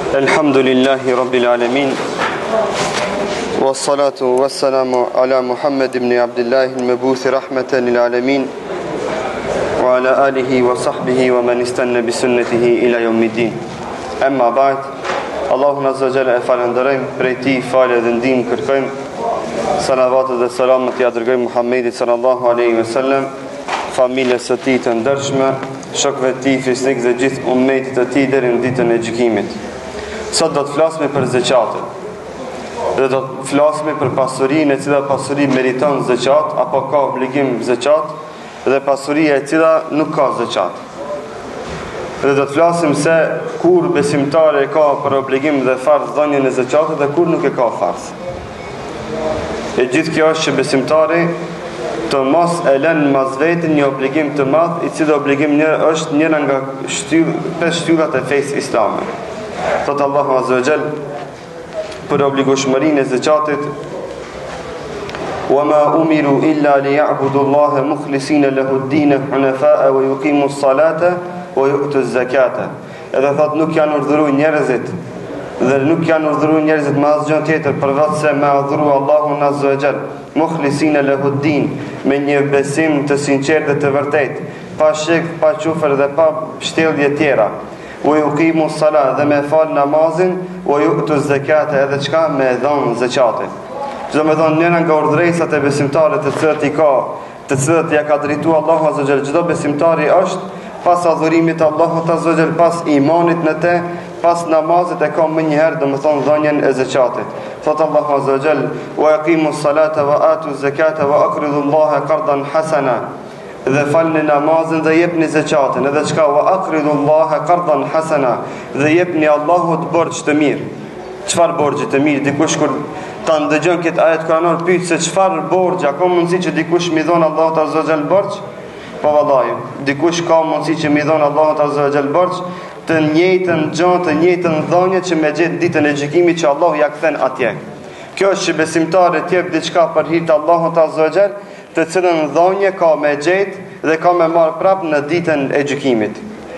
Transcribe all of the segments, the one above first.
Alhamdulillahi Rabbil Alamin. Wassalatu wassalamu ala Muhammad ibn Abdullah al-Mabuth rahmatan lil alamin wa ala alihi wa sahbihi wa man istanna bi sunnatihi ila yawmiddin. Amma ba'd. Allahun azza wa jalla e falenderojmë, prej tij falë dhe ndihmë kërkojmë. Salavatet dhe selamet ja dërgojmë Muhammedit sallallahu alaihi wasallam, familjes së tij të ndershme, shokëve të tij fisnik dhe gjithë ummetit të tij deri në ditën e gjykimit. Sot do të flasim për zeqatin. Dhe do të flasim për pasurinë e cila pasuri meriton zeqat apo ka obligim zeqat, dhe pasuria e cila nuk ka zeqat. Dhe do të flasim se kur besimtari ka për obligim dhe farz dhënien e zeqatit dhe kur nuk e ka farz. E gjithë kjo është që besimtari të mos e lënë mas vetin një obligim të madh, i cili obligim është njëra nga pesë shtyllat e fesë islame. Thot Allahu azza wa jall për obligueshmërinë e zeqatit: وَمَا أُمِرُوا إِلَّا لِيَعْبُدُوا اللَّهَ مُخْلِصِينَ لَهُ الدِّينَ حُنَفَاءَ وَيُقِيمُوا الصَّلَاةَ وَيُؤْتُوا الزَّكَاةَ. Edhe thot nuk janë urdhëruar njerëzit dhe nuk janë urdhëruar njerëzit me asgjë tjetër përveç se me adhuru Allahun azza wa jall, mukhlisina lahu ad-din, me një besim të sinqert dhe të vërtet, pa shirk, pa kufër dhe pa shtellje tjera. Wa yuqimu s-salat, dhe me fal namazin, wa yu'tu z-zakata, edhe çka me dhon zakatin. Çdo me dhon njëra nga urdhëresat e besimtarit të cilat ja ka drejtuar Allahu azza wa jall. Çdo besimtari është pas adhurimit Allahut azza wa jall, pas imanit në te, pas namazit e ka më njëherë domethënë dhënien e zakatit. Thot Allahu azza wa jall: "Wa yaqimu s-salata wa atu z-zakata wa aqridu Allaha qardan hasana." Dhe falni namazin dhe jepni zakatin, edhe çka wa aqridu Allaha qardan hasana, dhe jepni Allahut borxh të mirë. Çfarë borxhi të mirë? Dikush kur ta ndëgjon këtë ajet kuranor pyet se çfarë borxhi, ka mundësi që dikush mi dhon Allahut azza wa jall borxh? Po vallahi, dikush ka mundësi që mi dhon Allahut azza wa jall borxh të njëjtën gjë, të njëjtën dhënje që me gjet ditën e gjykimit që Allah ja kthen atje. Kjo është që besimtari të jep diçka për hir të Allahut azza wa jall, të cilën dhënje ka me gjet dhe ka me marr prap në ditën e gjykimit.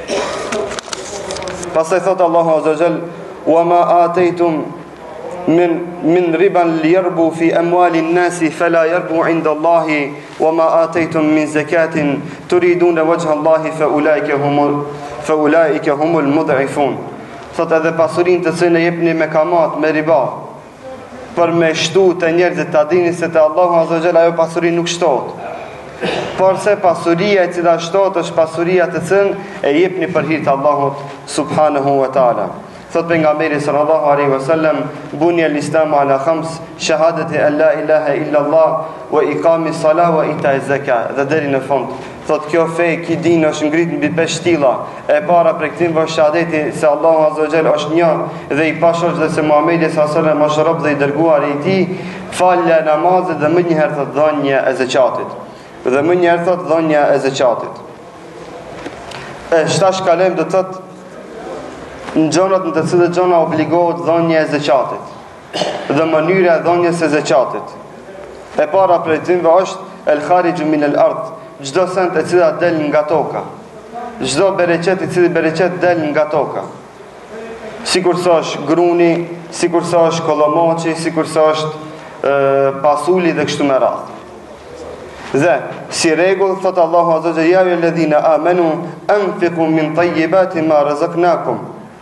Pastaj thot Allahu azza wa jall: "Wa ma ataytum min riban liyarbu fi amwali an-nasi fala yarbu 'inda Allahi wa ma ataytum min zakatin turiduna wajha Allahi fa ulaika humul mud'ifun." Thot edhe pasurinë të cilën e jepni me kamat, me riba, për me shtu të njerëzit, ta dini se te Allahu azza wa jalla ajo pasuri nuk shtohet. Por se pasuria e cila shtohet është pasuria të cilën e jepni për hir të Allahut subhanahu wa taala. Thot pejgamberi sallallahu alaihi wasallam: "Bunya al-islamu ala khams, shahadati an la ilaha illa Allah wa iqami s-salah wa ita'i zakat." Dhe deri në fund thot kjo fe, ky din është ngrit mbi pesë shtilla. E para prej këtij është shahadeti se Allahu azza wa jalla është një dhe i pashoq dhe se Muhamedi sallallahu alaihi wasallam është rob dhe i dërguar i tij, falja e namazit dhe më njëherë thot dhënia e zakatit. Dhe më njëherë thot dhënia e zakatit. Shtash kalem do thot në gjonat në të cilët gjona obligohet dhënia e zakatit dhe mënyra e dhënies së zakatit. E para prej tyre është el khariju min al ard, çdo sent e cila del nga toka, çdo bereqet i cili bereqet del nga toka, sikur sa është gruni, sikur sa është kollomoçi, sikur sa është pasuli dhe kështu me radhë. Dhe si rregull thot Allahu azza wa jalla: "Ya ayyuhalladhina amanu anfiqu min tayyibati ma razaqnakum."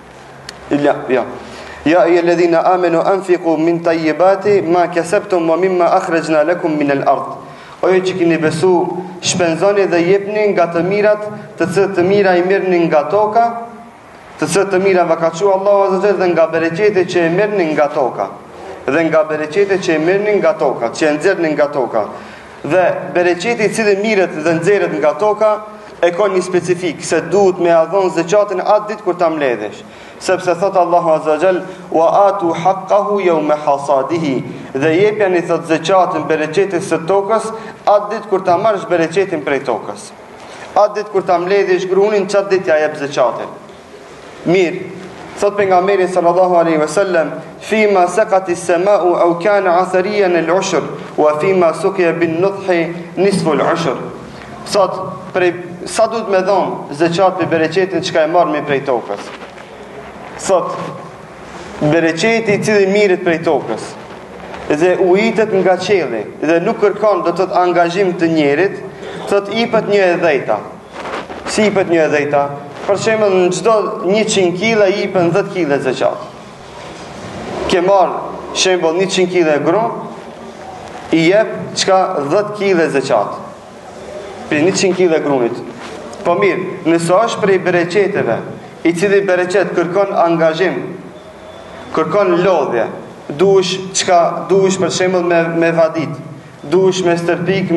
Ya ayyuhalladhina amanu anfiqu min tayyibati ma kasabtum wa mimma akhrajna lakum min al-ard. O ju që keni besu, shpenzoni dhe jepni nga të mirat, të cilët të mira i merrni nga toka, të cilët të mira va ka thënë Allahu azza wa jalla, dhe nga bereqeti që e merrni nga toka, dhe nga bereqeti që e merrni nga toka, që e nxjerrni nga toka. Dhe bereqeti i cili mirët dhe nxjerret nga toka e ka një specifik, se duhet me adhon zakatin atë ditë kur ta mbledhesh. Sepse thot Allahu azza wa jall: "Wa atu haqqahu yawma hasadihi." Dhe jepjani thot zakatin bereqetit së tokës atë ditë kur ta marrësh bereqetin prej tokës. Atë ditë kur ta mbledhesh grunin, çat ditë ja jep zakatin. Mirë. Thot pejgamberi sallallahu alaihi wasallam: "Fima saqat as-sama'u aw kana 'athariyan al-'ushr wa fima suqiya bin-nudhi nisfu al-'ushr." Thot prej sa duhet me dhon zakat për bereqetin çka e marrmi prej tokës. Thot bereqeti i cili mirët prej tokës dhe ujitet nga qielli dhe nuk kërkon do të thotë angazhim të njerit, thotë ipet një e dhejta. Si ipet një e dhejta? Për shembull, në çdo 100 kg i ipen 10 kg zeqat. Ke marr shembull 100 kg grum, i jep çka 10 kg zeqat. Për 100 kg grumit. Po mirë, nëse është prej bereqeteve, i cili bereqet kërkon angazhim, kërkon lodhje, duhesh për shembull me vadit, duhesh me stërpik,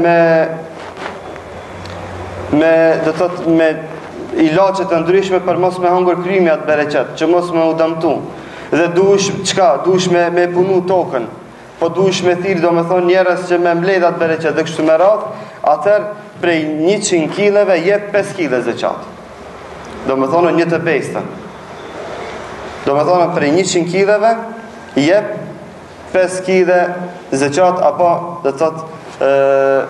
do të thotë me ilaçe të ndryshme për mos me hungur krymi atë bereqet, që mos me u dëmtu. Dhe duhesh me punu tokën, po duhesh me thirr domethënë njerëz që me mbledh atë bereqet dhe kështu me radhë, atëherë prej 100 kileve jep 5 kg zeqat. Domethënë 1/5. Domethënë prej 100 kileve jep 5 kg zeqat, apo do të thotë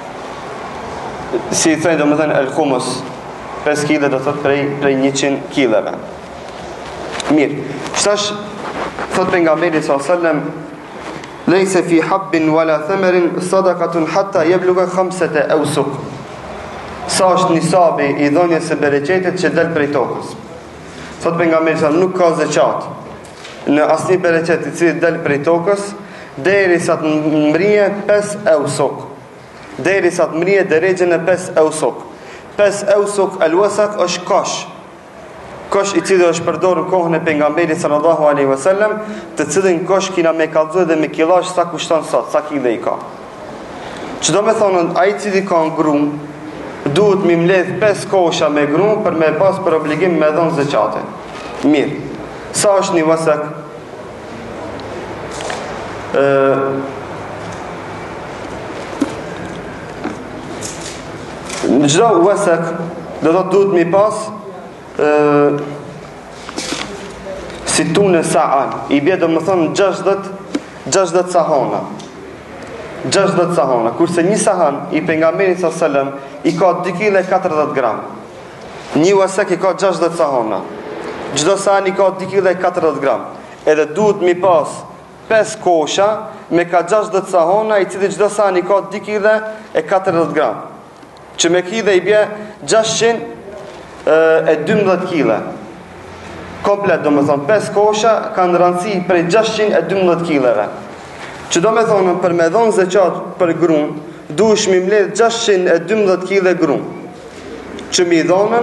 si i thënë domethënë el humus, 5 kg do të thotë prej 100 kileve. Mirë, shtash thot pejgamberi sallallahu alajhi wasallam: "Laysa fi habbin wala thamarin sadaqatun hatta yablugha 5 awsuq." Sa është nisabi i dhënies së bereqetit që del prej tokës. Thot pejgamberi sallallahu nuk ka zeqat në asnjë bereqet i cili del prej tokës derisa të mrije 5 awsuq. Derisa të mrije derexhen e 5 awsuq. 5 awsuq al-wasaq është kosh i cili është përdorur në kohën e pejgamberit sallallahu alaihi wasallam, të cilin kosh kina me kallëzuar dhe me killash sa kushton sot, sa kile i ka. Çdo me thonë ai i cili ka grum, duhet mi mbledh 5 kosha me grum për me pas për obligim me dhon zeqate. Mirë. Sa është një wasaq? Në çdo wasaq do të duhet mi pas si tunë sa'an, i bje do më thonë 60 sahona. 60 sahona, kurse një sahan i pejgamberit sallallahu alajhi wasallam i ka 2 kg 40 gram. Një wasaq i ka 60 sahona. Çdo sahan i ka 2 kg 40 gram. Edhe duhet mi pas 5 kosha me ka 60 sahona, i cili çdo sahan i ka 2 kg 40 gram. Që me kile i bje 612 kg. Komplet do me thonë 5 kosha kanë rëndësi prej 612 kg. Që do me thonë për me dhonë zeqat për grun, duhesh mi mbledh 612 kg grun. Që mi dhonën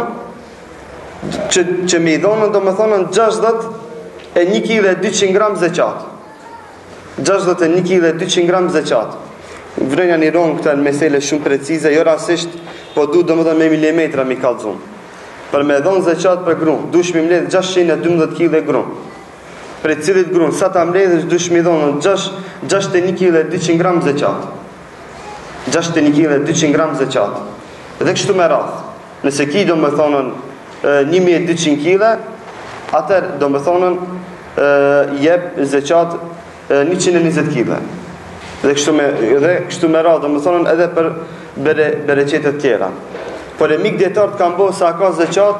do me thonë 61 kg 200 gram zeqat. 61 kg 200 gram zeqat. Vrenja një ronë këta në mesele shumë precize, jo rasisht, po du do më dhe me milimetra mi kalzun. Për me dhonë zeqat për grun, dush mi mbledh 612 kg grun. Për cilit grun, sa ta mbledhësh dush mi dhonë 61 kg 200 gram zeqat. 61 kg 200 gram zeqat. Dhe kështu me rath, nëse ki do më thonën 1200 kg, atër do më thonën jep zeqat 120 kg. Dhe kështu me radhë, do më thonën edhe për bereqetet tjera. Polemik dietar të kanë bërë sa ka zeqat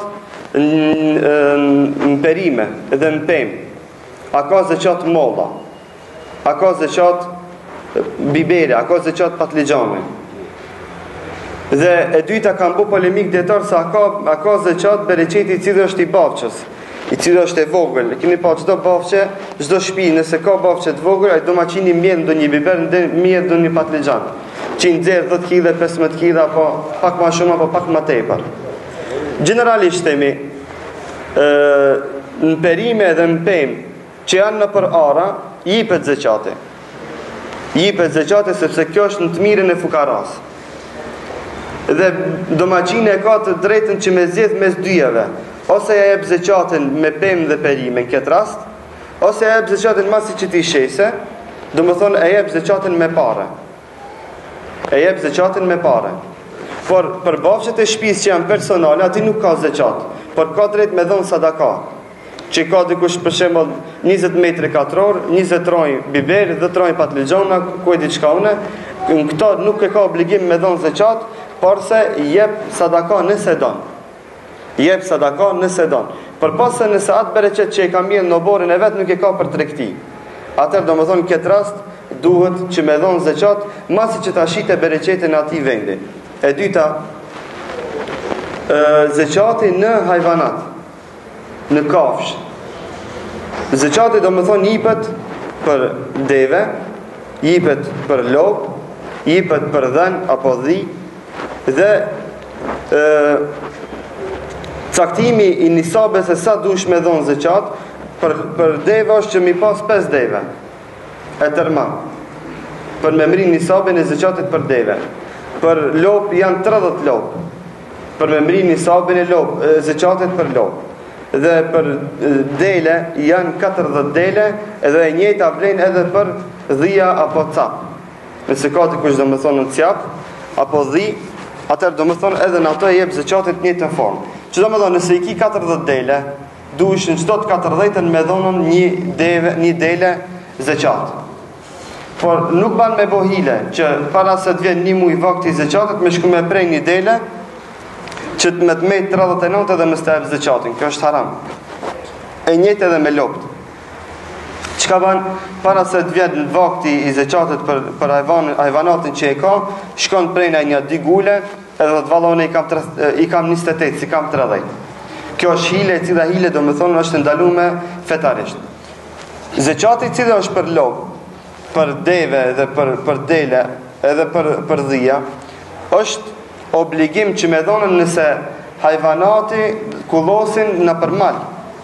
në perime edhe në pemë. A ka zeqat molla, a ka zeqat biberi, a ka zeqat patligjane. Dhe e dyta kanë bërë polemik dietar sa a ka zeqat bereqeti i cili është i bafqës, i cili është e vogël. Keni pa çdo bafqe, çdo shtëpi, nëse ka bafqe të vogël, ai domaçini mbjell ndonjë biber, mbjell ndonjë patligjan. Që i nxjerr 10 kg, 15 kg, apo pak më shumë apo pak më tepër. Generalisht themi në perime dhe në pemë që janë në për ara, jipet zeqate. Jipet zeqate sepse kjo është në të mirën e fukaras. Dhe domaçini e ka të drejtën që me zgjedh mes dyjeve. Ose ja jep zeqatin me pemë dhe perime në këtë rast, ose ja jep zeqatin masi që ti shese, do më thonë e jep zeqatin me pare. E jep zeqatin me pare. Por për bafqet e shtëpisë që janë personale, ati nuk ka zeqat, por ka drejt me dhonë sadaka. Që ka dikush për shembull 20 metri katror, 20 troj biber, 10 troj patligjona, ku e diçka une, në këto nuk e ka obligim me dhonë zeqat, por se jep sadaka nëse don. Jep sadaka nëse don. Përpas se nëse atë bereqet që e ka mirë në oborin e vetë nuk e ka për tregti. Atëherë domethënë në këtë rast duhet që me dhon zeqat masi që ta shite bereqetin në atij vendi. E dyta, zeqati në hayvanat, në kafsh. Zeqati domethënë jipet për deve, jipet për lop, jipet për dhen apo dhi dhe caktimi i nisabes se sa dush me dhon zeqat për deve është që mi pas 5 deve e tërma për me mri nisabin e zeqatit për deve. Për lop janë 30 lop për me mri nisabin e zeqatit për lop, dhe për dele janë 40 dele, edhe e njëjta vlen edhe për dhia apo cap. Nëse ka të kush domethënë në cap apo dhi, atëherë domethënë edhe në ato e jep zeqatit në njëjtën formë. Që domethënë nëse i ki 40 dele, duhesh në çdo të 40-ën me dhonën një dele zeqat. Por nuk ban me bohile që para se të vjen një muj vakti i zeqatit me shku me prej një dele që të me të mejt 39 edhe me step zeqatin. Kjo është haram. E njëjtë edhe me lopt. Çka ban para se të vjen vakti i zeqatit për hayvanatin që e ka, shkon prej një digule edhe të vallone i kam 28, si kam 30. Kjo është hile, e cila hile domethënë është ndaluar fetarisht. Zeqati i cili është për lop, për deve dhe për dele, edhe për dhia, është obligim që me dhonën nëse hayvanati kullosin në përmal.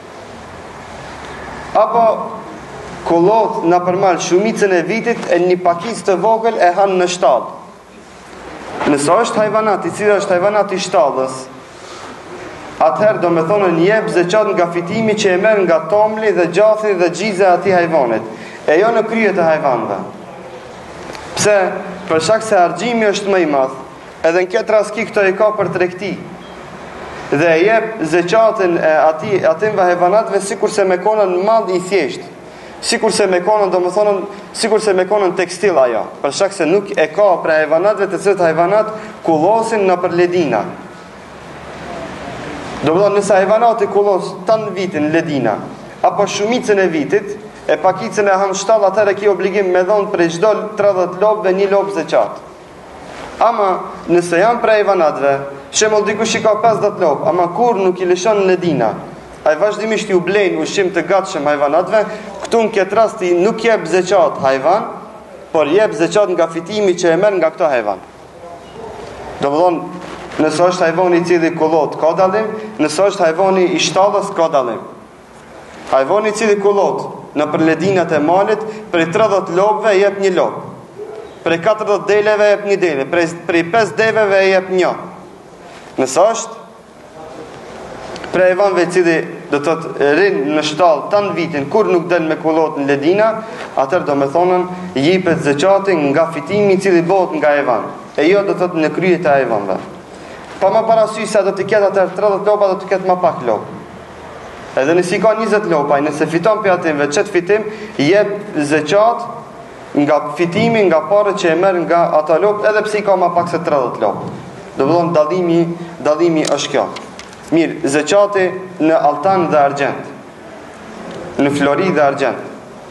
Apo kullot në përmal shumicën e vitit e një pakicë të vogël e hanë në shtallë. Nëse është hayvanati, cili është hayvanati i shtallës, atëherë do me thonë njep zeqat nga fitimi që e merr nga tomli dhe gjathi dhe gjize ati hayvanit, e jo në kryet e hayvanëve. Pse? Për shkak se argjimi është më i madh, edhe në këtë rast këto i ka për tregti. Dhe e jep zeqatin e atyve hayvanatëve sikurse me konën mall i thjesht. Sikurse me konën, domethënë, sikurse me konën tekstil ajo, për shkak se nuk e ka për hayvanatëve të cilët hayvanat kullosin nëpër ledina. Domethënë nëse hayvanati kullos tan vitin ledina apo shumicën e vitit, e pakicën e han shtall, atëherë ki obligim me dhon për çdo 30 lopëve një lop zeqat. Ama nëse janë për hayvanatëve, shembull dikush i ka 50 lopë, ama kur nuk i lëshon ledina, ai vazhdimisht i u blen ushqim të gatshëm hayvanatëve, këtu në këtë rast nuk jep zeqat hayvan, por jep zeqat nga fitimi që e merr nga këto hayvan. Domethënë, nëse është hayvani i cili kullot, ka dallim, nëse është hayvani i shtallës, ka dallim. Hayvani i cili kullot në për ledinat e malit, prej 30 lopëve jep një lop, prej 40 deleve jep një dele, prej 5 deveve jep një. Nëse është prej hayvanëve i cili do të rinë në shtallë tan vitin, kur nuk del me kullot në ledina, atëherë do me thonën jipet zeqati nga fitimi i cili bëhet nga hayvan, e jo do të thotë në kryet e hayvanëve. Pa më parasysh se do të ketë atër 30 lopa, do të ketë më pak lopë. Edhe nësi ka 20 lopa, nëse fiton për atimve qëtë fitim, jep zeqat nga fitimi, nga pare që e merr nga ata lopë, edhe pse i ka më pak se 30 lopë. Do të thonë dallimi është kjo. Mirë, zeqati në altan dhe argjent, në flori dhe argjent.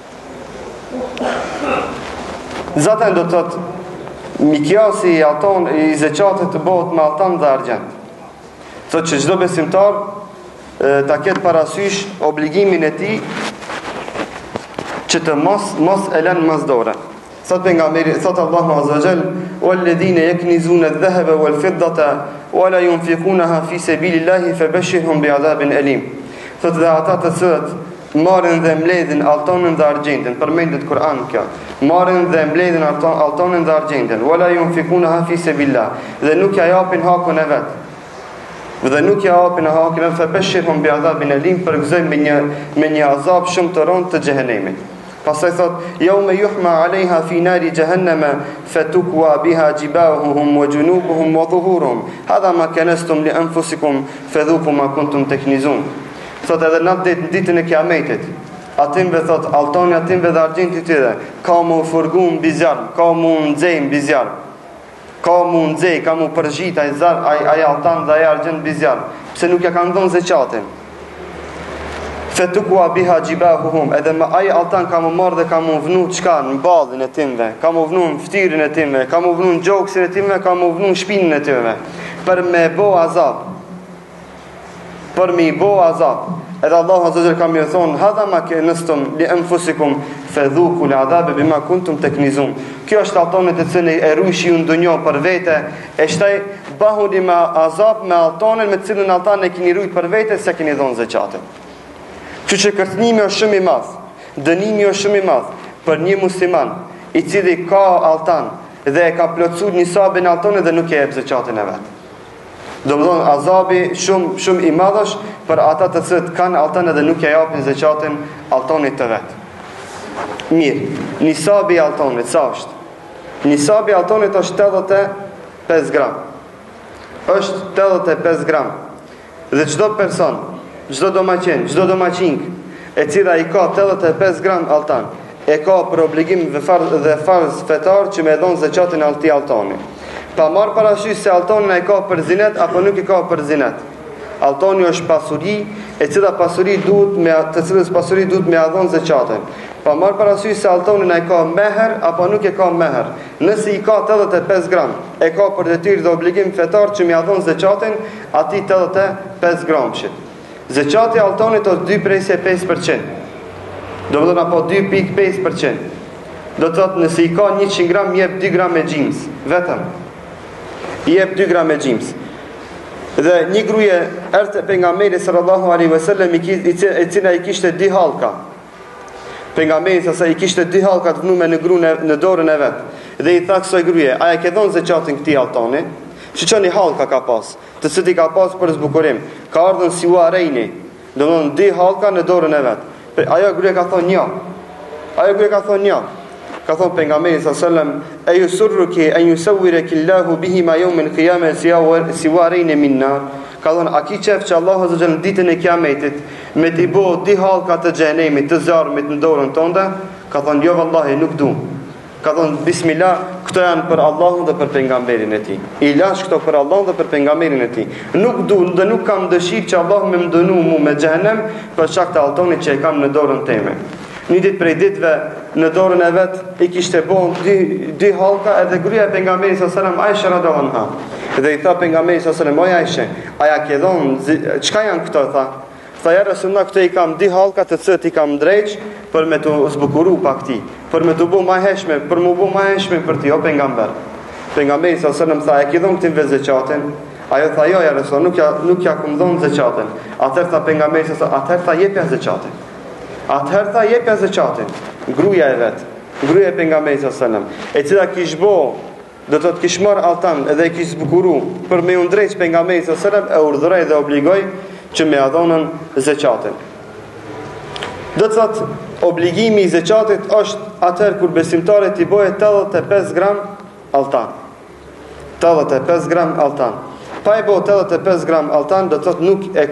Zaten do të thotë miqyasi i zeqatit të bëhet me altan dhe argjent. Thotë që çdo besimtar ta ketë parasysh obligimin e tij që të mos e lën masdore. Thot pejgamberi, thot Allahu azza wa jall, "Walladhina yaknizuna adh-dhahaba wal-fiddata wa la yunfiqunaha fi sabilillahi fabashshirhum bi'adhabin alim." Thot dhe ata të cilët marrin dhe mbledhin altonin dhe argjentin, përmendet Kur'an kjo. Marrin dhe mbledhin altonin dhe argjentin, "wa la yunfiqunaha fi sabilillah", dhe nuk ja japin hakun e vet. Dhe nuk ja hapin hakun e vet, fabashshirhum bi'adhabin alim, përgëzojnë me një azab shumë të rëndë të xhehenemit. Pastaj thot, "Yawma yuhma 'alayha fi nari jahannama fatukwa biha jibahuhum wa junubuhum wa dhuhuruhum. Hadha ma kanastum li anfusikum fadhuqu ma kuntum taknizun." Thot edhe në ditën e Kiametit, atimve thot, altoni atimve dhe argjenti tyre, ka mu furgun mbi zjarr, ka mu nxej mbi zjarr. Ka mu nxej, ka mu përzgjit ai zjarr, ai altan dhe ai argjent mbi zjarr. Pse nuk ja kanë dhënë zeqatin? Fetukua biha gjibahuhum, edhe me ai altan ka më marrë dhe ka më vënu çka në ballin e timve, ka më vënu në ftyrën e timve, ka më vënu në gjoksin e timve, ka më vënu në shpinën e timve, për me bo azab. Për me i bo azab. Edhe Allahu Azza wa Jalla ka më thonë: "Hadha ma kanastum li anfusikum fadhuku al'adhab bima kuntum taknizun." Kjo është altanit e cilën e ruishi ju në dunjë për vete, e shtaj bahuni me azab me altanin me cilën altan e keni rujt për vete se keni dhënë zakatin. Që që kërcënimi është shumë i madh, dënimi është shumë i madh për një musliman i cili ka altan dhe e ka plotësuar nisabin e altanit dhe nuk e jep zakatin e vet. Domthon azabi shumë i madh është për ata të cilët kanë altan dhe nuk e japin zakatin altanit të vet. Mirë, nisabi i altanit sa është? Nisabi i altanit është 85 gram. Është 85 gram. Dhe çdo person, çdo domaçink e cila i ka 85 gram altan, e ka për obligim dhe farz fetar që me dhon zakatin alti altani. Pa marr parasysh se altani e ka për zinet apo nuk i ka për zinet. Altani është pasuri, e cila pasuri duhet me të cilës pasuri duhet me dhon zakatin. Pa marr parasysh se altani e ka meher apo nuk e ka meher. Nëse i ka 85 gram, e ka për detyrë dhe obligim fetar që me dhon zakatin atij 85 gramshit. Zakati i altanit është 2.5%. Do të thonë apo 2.5%. Do të thotë nëse i ka 100 gram jep 2 gram me xhims, vetëm. I jep 2 gram me xhims. Dhe një gruaje erdhi pejgamberi sallallahu alaihi wasallam e cila i kishte 2 hallka. Pejgamberi sa i kishte 2 hallka të vënë në grunë në dorën e vet. Dhe i tha kësaj gruaje: "A e ke dhënë zakatin këtij altani?" Shiqoni hallka ka pas, të cilët i ka pas për zbukurim. Ka ardhur si uarejni, do të thonë 2 hallka në dorën e vet. Ajo gruaja ka thonë jo. Ka thonë pejgamberi sallallahu alajhi wasallam: "E yusurruki an yusawwiraki Allahu bihima yawm al-qiyamah si uarejni min nar." Ka thonë: "A ki qef që Allahu azza në ditën e kiametit me t'i bo 2 hallka të xhenemit të zarmit në dorën tënde?" Ka thonë: "Jo vallahi, nuk du." Ka thonë: "Bismillah, këto janë për Allahun dhe për pejgamberin e tij. I lash këto për Allahun dhe për pejgamberin e tij. Nuk du dhe nuk kam dëshirë që Allah më dënu mu me xhenem për shkak të altonit që e kam në dorën time." Një ditë prej ditëve në dorën e vet i kishte bon 2 hallka edhe gruaja e pejgamberit sallallahu alajhi wasallam Aisha radhiyallahu anha. Dhe i tha pejgamberit sallallahu alajhi wasallam: "O Aisha, a ja ke dhënë çka janë këto?" Tha: "Ja Rasulullah, këto i kam 2 hallka të cilët i kam drejç për me të zbukuru pak ti, për me të bu ma heshme, për mu bu ma heshme për ti, o pejgamber." Pejgamberi sallallahu alajhi wasallam tha: "E ke dhënë këtë zakatin?" Ajo tha: "Jo ja Rasulullah, nuk ja kum dhënë zakatin." Atëherë tha pejgamberi sallallahu alajhi wasallam: "Atëherë tha jepja zakatin." Atëherë tha jepja zakatin. Gruaja e vet, gruaja e pejgamberit sallallahu alajhi wasallam, e cila kish bo, do të kish marr altan edhe kish zbukuru për me u drejt pejgamberit sallallahu alajhi wasallam, e urdhëroi dhe obligoi që me adhonën zakatin. Do të thotë obligimi i zakatit është atëherë kur besimtarit i bëhet 85 gram altan. 85 gram altan. Pa i bëhet 85 gram altan, do të thotë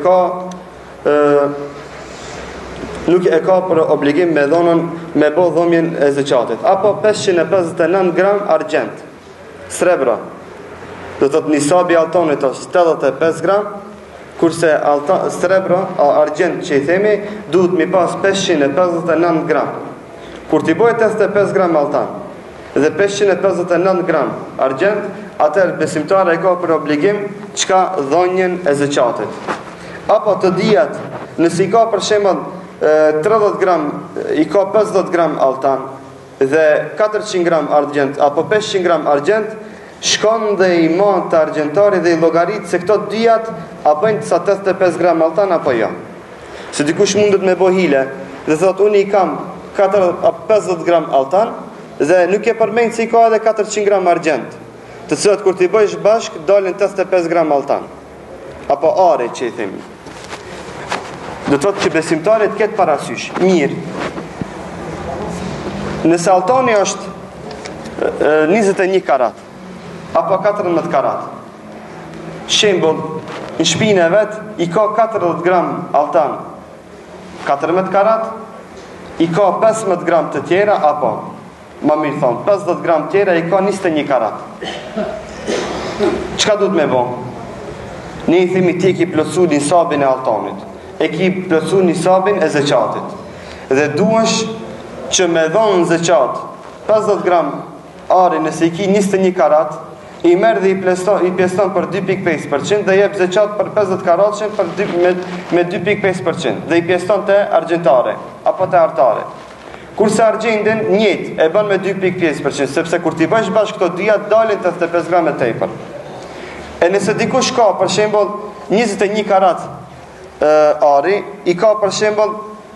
nuk e ka për obligim me dhonën me bë dhomjen e zakatit. Apo 559 gram argjent, srebra. Do të thotë nisabi altanit është 85 gram, kurse srebra, argjent që i themi, duhet mi pas 559 gram. Kur t'i bëhet 85 gram altan dhe 559 gram argjent, atëherë besimtari e ka për obligim çka dhonjen e zakatit. Apo të dijat, nëse i ka për shembull 30 gram, i ka 50 gram altan dhe 400 gram argjent apo 500 gram argjent, shkon dhe i mon të argjentari dhe i llogarit se këto dijat a bëjnë sa 85 gram altan apo jo. Se dikush mundet me bëj hile dhe thot unë i kam 50 gram altan dhe nuk e përmend se i ka edhe 400 gram argjent, të cilat kur t'i bëjsh bashk dalin 85 gram altan apo are që i themi. Do të thotë që besimtarit këtë parasysh. Mirë. Nëse altani është 21 karat apo 14 karat. Shembull, në shpinën e vet i ka 40 gram altan. 14 karat, i ka 15 gram të tjera apo më mirë thon, 50 gram të tjera i ka 21 karat. Çka duhet me bë? Ne i themi ti ki plotsu nisabin e altanit. e ki plotsu nisabin e zeqatit. Dhe duhesh që me dhonë zeqat 50 gram ari nëse i ki 21 karat, i merë dhe i pjeston për 2.5% dhe jep zeqat për 50 karatëshin me 2.5% dhe i pjeston të argjentare apo të artare. Kurse argjendin njët e bën me 2.5%, sepse kur t'i bësh bashkë këto dyja dalin 85 gram e tepër. E nëse dikush ka për shembull 21 karat ari, i ka për shembull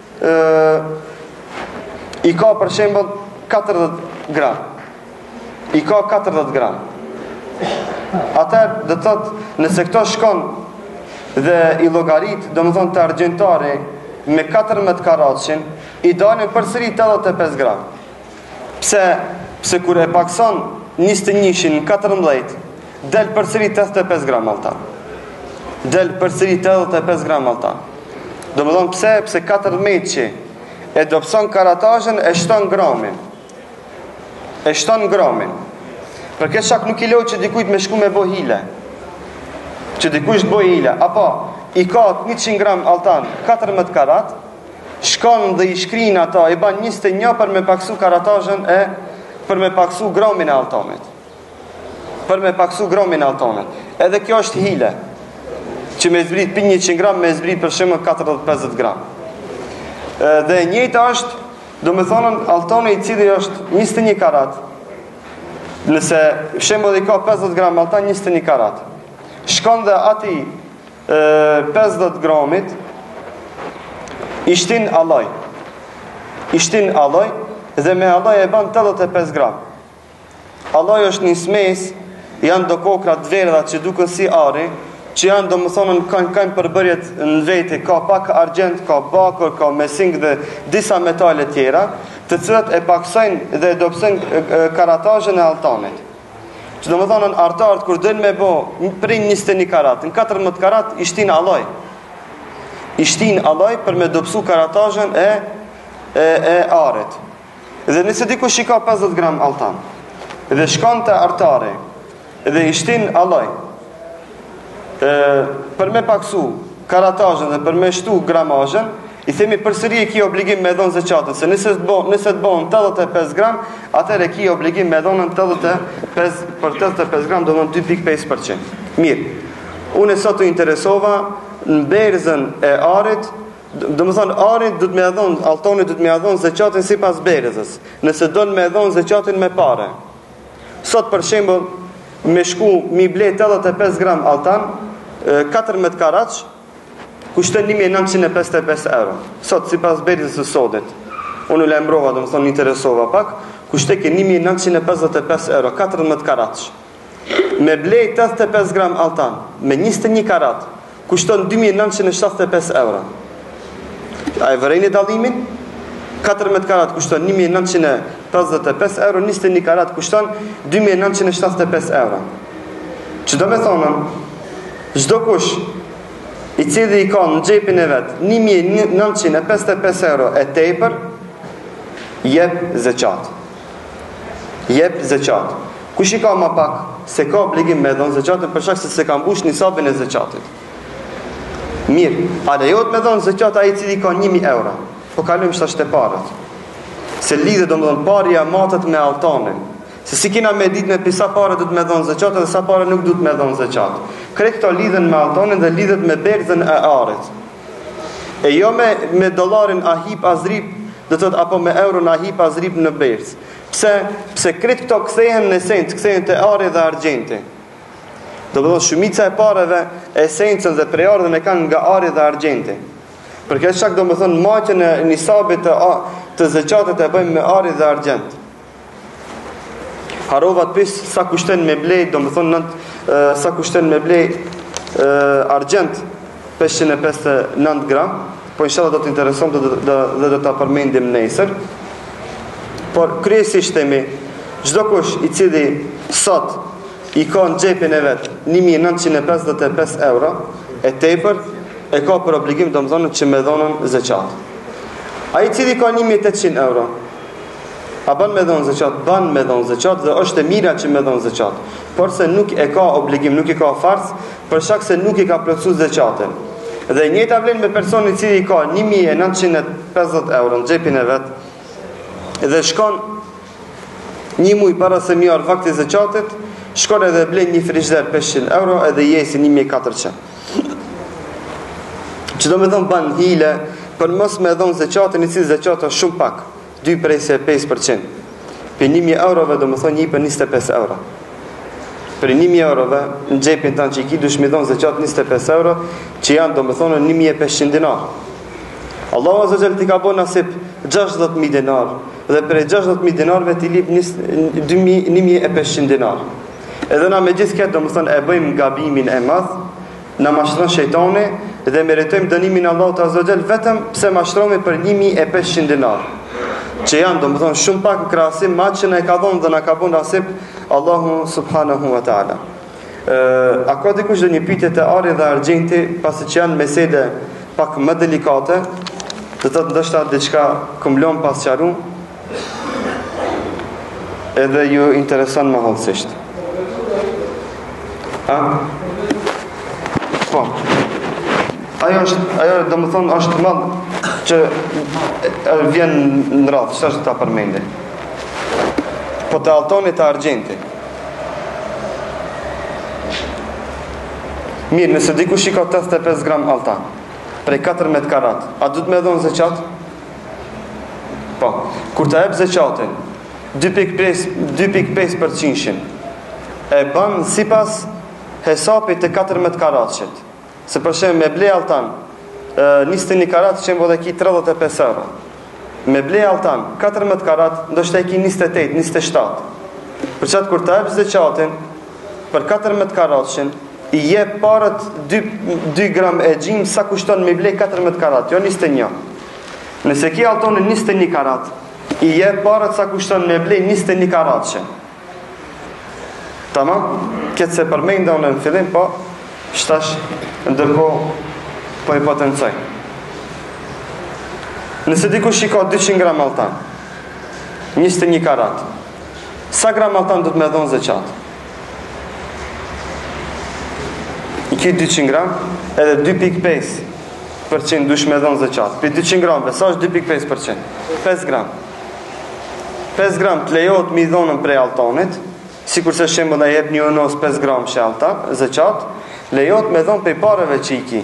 40 gram. I ka 40 gram. Atëherë do të thotë, nëse këto shkon dhe i llogarit, domethënë të argjentari me 14 karatëshin, i dalin përsëri 85 gram. Pse kur e pakson 21-shin 14, del përsëri 85 gram alta. Del përsëri 85 gram alta. Domethënë pse 14 e dobson karatazhin e shton gramin. E shton gramin. Për këtë shak nuk i lejoj që dikujt me shku me bo hile. Që dikush të boj hile. Apo, i ka 100 gram altan 14 karat, shkon dhe i shkrin ata, i ban 21 për me paksu karatazhin e për me paksu gramin e altanit. Për me paksu gramin e altanit. Edhe kjo është hile. Që me zbrit për 100 gram, me zbrit për shemë 40-50 gram. Dhe njëjta është, do me thonën, altani i cili është 21 karat. Nëse shembull i ka 50 gram altan 21 karat. Shkon dhe ati 50 gramit i shtin alloj. I shtin alloj dhe me alloj e ban 85 gram. Alloj është një smes, janë do kokra të verdha që duken si ari, që janë do më thonën kanë përbërjet në veti, ka pak argjent, ka bakër, ka mesing dhe disa metale tjera, të cilat e paksojnë dhe dobësojnë karatazhin e altanit. Që do më thonën artarët kur dënë me bo prej 21 karat, në 14 karat i shtin alloj. I shtin alloj për me dobësu karatazhin e arit. Dhe nëse dikush i ka 50 gram altan, dhe shkon të artari, dhe i shtin alloj, për me paksu karatazhin dhe për me shtu gramazhin, i themi përsëri e ki obligim me dhonë zeqatën, se nëse të bon 85 gram, atër e ki obligim me dhonën 85 gram, do dhënë 2.5%. Mirë, unë e sot të interesova në berzën e arit, do më thonë arit du të me dhonë, altonit du të me dhonë zeqatën si pas berzës, nëse do në me dhonë zeqatën me pare. Sot për shembull me shku mi ble 85 gram altan, 14 karatsh, kushton 1955 euro. Sot si pas berzës së sotit, unë u lajmërova, do më thonë interesova pak, kushtek e 1955 euro, 14 karatsh. Me ble 85 gram altan, me 21 karat, kushton 2975 euro. A e vërejnë dallimin? 14 karat kushton 1955 euro, 21 karat kushton 2975 euro. Që do me thonën, çdo kush i cili i ka në xhepin e vet 1955 euro e tepër, jep zeqat. Jep zeqat. Kush i ka më pak, se ka obligim me dhënë zeqatën për shkak se se ka mbush nisabin e zeqatit. Mirë, a lejohet me dhënë zeqat ai i cili ka 1000 euro? Po kalojmë shtash te parat. Se lidhet domethënë parja matet me altanin. Se si kena me ditë me pisa pare du të me dhonë zeqat dhe sa pare nuk du të me dhonë zeqat. Krejt këto lidhen me altonin dhe lidhet me berzën e arit. E jo me dolarin ahip azrip, dhe të apo me euron ahip azrip në berzë. Pse krejt këto kthehen në esencë, kthehen të ari dhe argjenti. Do të thotë shumica e pareve esencën dhe prejardhën e kanë nga ari dhe argjenti. Për këtë shkak do të thonë matjen e nisabit të zeqatit e bëjmë me ari dhe argjent. Harova të pisë sa kushten me blej, do më thonë sa kushten me blej argjent 559 gram, po inshallah do të intereson dhe do të përmendim nesër. Por kryesisht themi, çdo kush i cili sot i ka në xhepin e vet 1955 euro e tepër, e ka për obligim do më thonë që me dhonën zeqat. Ai i cili ka 1800 euro, a ban me dhonë zeqat? Ban me dhonë zeqat dhe është e mira që me dhonë zeqat. Por se nuk e ka obligim, nuk i ka farz, për shkak se nuk i ka plotësuar zeqatin. Dhe njëta vlen me personin i cili ka 1950 euro në xhepin e vet dhe shkon një muj para se mi arë vakti zeqatit, shkon edhe blen një frigider 500 euro edhe jesi 1400. Që do me thonë ban hile për mos me dhonë zeqatin i cili zeqatin shumë pak, 2.5%. Për 1.000 eurove do me thonë 1.25 euro. Për 1.000 eurove në gjepin tanë që i ki dush me dhonë zeqat 25 euro që janë do me thonë 1.500 dinar. Allahu Azza Jall ti ka bo nasip 60.000 dinar dhe për 60.000 dinarve ti lip 1.500 dinar. Edhe na me gjithë këtë do me thonë e bëjmë gabimin e madh, na mashtron shejtani dhe meritojmë dënimin Allahu Azza Jall vetëm pse mashtrohemi për 1.500 dinar. Që janë do më thonë shumë pak në krahasim ma që në e ka dhonë dhe në ka bon nasip Allahu subhanahu wa ta'ala. A ka dikush dhe një pyetje të ari dhe argjenti pasi që janë mesele pak më delikate dhe të ndështa diçka këmlon pas qaru edhe ju intereson më hollësisht. Po ajo do më thonë është madhë që vjen në radhë, që është ta përmende. Po të altoni të argjenti. Mirë, nëse dikush i ka 85 gram altan, prej 14 karat, a du të me dhonë zeqat? Po, kur të ebë zeqatin, 2.5% e banë si pas hesapit të 14 karatshit. Se përshem me ble altan 21 karat që më dhe ki 35 euro. Me ble altan 14 karat ndoshta e ki 28, 27. Për qatë kur të ebë zeqatin për 14 karatshin i je parët 2 gram e gjim sa kushton me ble 14 karat, jo 21. Nëse ki altonin 21 karat i je parët sa kushton me ble 21 karatshin. Tamam? Këtë se përmejnë unë në fillim, po shtash ndërko po i potencoj. Nëse dikush i ka 200 gram altan 21 karat, sa gram altan do të me dhonë zeqat? I ki 200 gram edhe 2.5% dush me dhonë zeqat. Për 200 gram sa është 2.5%? 5 gram 5 gram të lejot mi dhonën prej altanit, si kurse shemë dhe jep një unos 5 gram që altan zeqat, lejot me dhonë prej pareve që i ki,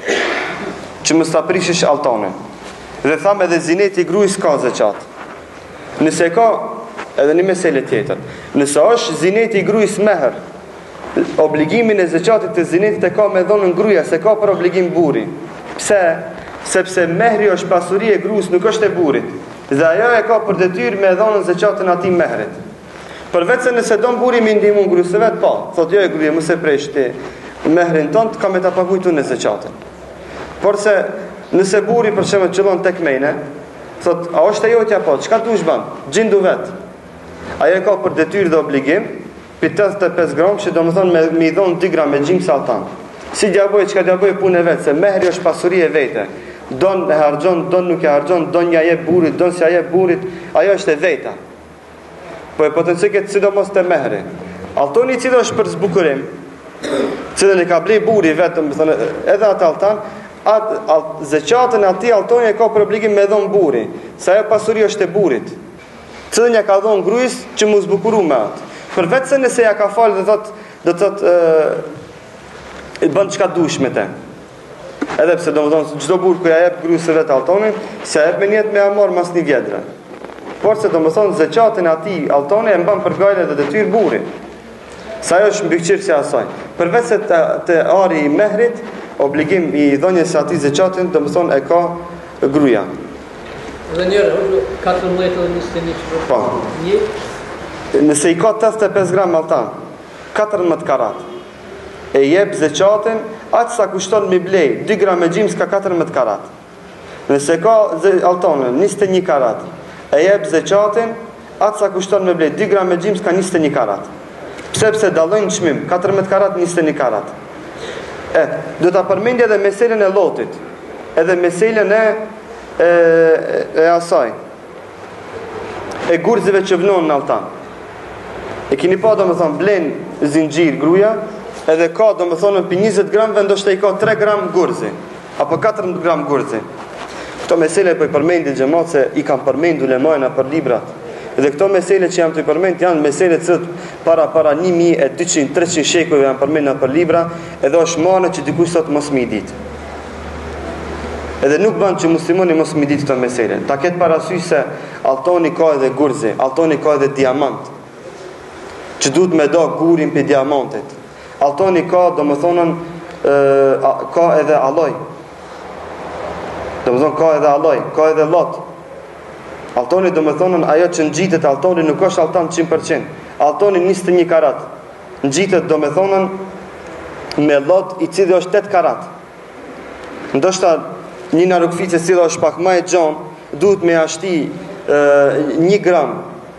që mës të aprishish altanin. Dhe thamë edhe zineti i grujës ka zeqat. Nëse ka, edhe një mesele tjetër, nëse është zineti i grujës meher, obligimin e zeqatit të zinetit e ka me dhonë në gruja, se ka për obligim buri. Pse? Sepse mehri është pasuri e grujës, nuk është e burit. Dhe ajo e ka për detyrë me dhonë në zeqatin ati mehrit. Përveç se nëse don buri me ndihmu në grujës, se vetë pa, thot jo e gruja, mëse preshti mehrin tonë, ka me ta pagujtu në zeqatin. Por se nëse buri për shemë qëllon tek mejne, thot, a është e jotja po, qka du shban? Gjindu vetë. Ajo ka për detyrë dhe obligim, për 85 gram, që do më thonë me i dhonë 2 gram me gjimë sa altan. Si djaboj, qka djaboj punë e vetë, se mehri është pasuri e vete. Don e hargjon, don nuk e hargjon, don nja je burit, don si a je burit, ajo është e veta. Po e potencoj këtë sidomos të mehri. Altoni cilë është për zbukurim, cilën e ka blej buri vetëm, edhe atë altan, zeqatën ati altoni e ka për obligim me dhonë buri, sa ajo pasuri është e burit, cilën ja ka dhonë grujës që mu zbukuru me atë. Për vetë se nëse ja ka falë dhe thot i bënd qka dush me te. Edhe pse do më thonë çdo burë kërja jep grujës e vetë altonin, si a jep me njetë me amor mas një vjedre. Por se do më thonë zeqatën ati altoni e mban për gajle dhe detyrë buri. Sa ajo është mbikëqyrë si asaj. Përveç se të ari i mehrit, obligim i dhonjes ati zeqatin, do më thonë e ka gruja. Dhe njërë, 14 dhe 21 që po. Një? Nëse i ka 85 gram altan, 14 karat, e jep zeqatin, atë sa kushton mi blej, 2 gram e gjimë s'ka 14 karat. Nëse ka altanën, 21 karat, e jep zeqatin, atë sa kushton mi blej, 2 gram e gjimë s'ka 21 karat. Pse dallojnë çmim, 14 karat, 21 karat. Do ta përmendja edhe meselën e lotit, edhe meselën e asaj, e gurzive që vënon në altan. E kini pa do më thonë blen zinxhir gruja, edhe ka do më thonë për 20 gram ndoshta i ka 3 gram gurzi. apo 14 gram gurzi. Këto mesele po i përmendin xhamat se i kanë përmendur ulemajna për librat. Dhe këto mesele që jam të i përmend janë mesele që para 1200-300 shekujve janë përmendur për libra, edhe është mane që dikush sot mos mi ditë. Edhe nuk bën që muslimoni mos mi ditë këto mesele. Ta ketë parasysh se altoni ka edhe gurzi, altoni ka edhe diamant, që duhet me do gurin për diamantit. Altoni ka, domethënë, ka edhe alloj. Domethënë ka edhe alloj, ka edhe lot. Altoni domethënë ajo që ngjitet altoni nuk është altan 100%. Altoni 21 karat. Ngjitet domethënë me lot i cili është 8 karat. Ndoshta një narukfice e cila është pak më e gjon, duhet me ashti 1 gram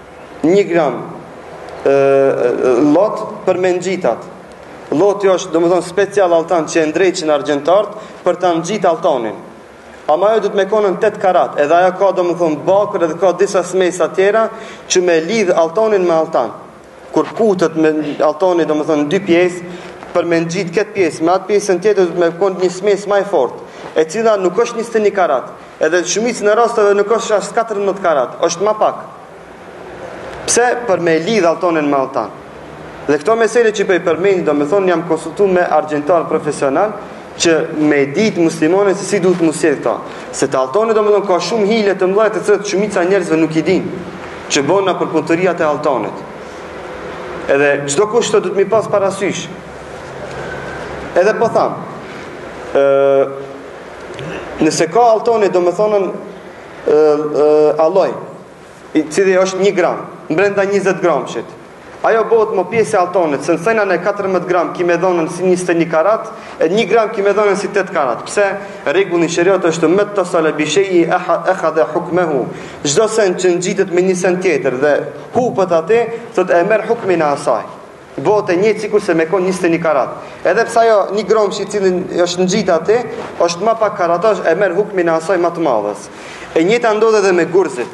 lot për me ngjitat. Loti është domethënë special altan që e ndreqin argjentart për ta ngjit altonin. Ama ajo duhet me konën 8 karat, edhe ajo ka domethënë bakër edhe ka disa smesa tjera që me lidh altonin me altan. Kur kutet me altoni domethënë 2 pjesë, për me ngjit këtë pjesë, me atë pjesën tjetër duhet me konë një smes më e fortë, e cila nuk është 21 karat, edhe shumicën e rasteve nuk është as 14 karat, është më pak. Pse? Për me lidh altonin me altan. Dhe këto mesele që po i përmend, domethënë jam konsultuar me argjentar profesional që me ditë muslimane se si duhet mos sjell këta. Se të altoni domethënë ka shumë hile të mëdha të cilat shumica e njerëzve nuk i dinë, që bëna për punëtoriat e altonit. Edhe çdo kush të duhet mi pas parasysh. Edhe po tham, nëse ka altoni domethënë alloj, i cili është 1 gram, brenda 20 gramshit. Ajo bëhet më pjesë e altonit, se në thënën e 14 gram kime dhonën si 21 karat, e 1 gram kime dhonën si 8 karat. Pse? Rregulli i shariat është me të sala bishei akhadha hukmehu. Çdo sen që ngjitet me një sen tjetër dhe hupet atë, thotë e merr hukmin e asaj. Bëhet e njëjtë sikur se me kon 21 karat. Edhe pse ajo 1 gram i cili është ngjit atë, është më pak karatash, e merr hukmin e asaj më të madhës. E njëjta ndodh edhe me gurzit.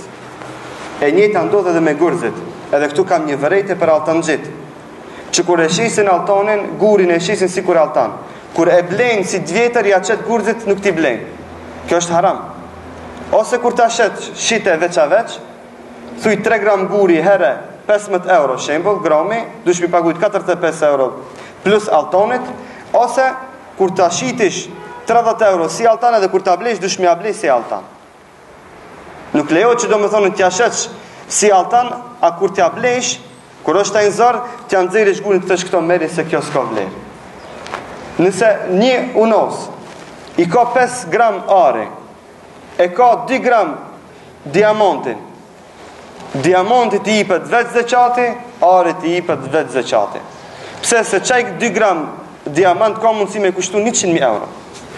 Edhe këtu kam një vërejtje për altanxhit, që kur e shisin altonin, gurin e shisin si kur altan. Kur e blen si 2 vjetër, ja qet gurzit, nuk ti blen. Kjo është haram. Ose kur ta shite veç a veç, thuj 3 gram guri here 15 euro, shembull, grami, dush mi paguajt 45 euro plus altonit, ose kur ta shitish 30 euro si altan, edhe kur ta blesh, dush mi a blesh si altan. Nuk lejo që do me thonë t'ja shesh si altan, a kur t'ja blesh, kur është taj nëzor, t'ja nxjerrish gurin të shkëto meri se kjo s'ka vlerë. Nëse një unos i ka 5 gram ari, e ka 2 gram diamantin, diamantit i jepet vetë zeqati, arit i jepet vetë zeqati. Pse? Se qaj 2 gram diamant ka mundësi me kushtu 100.000 euro.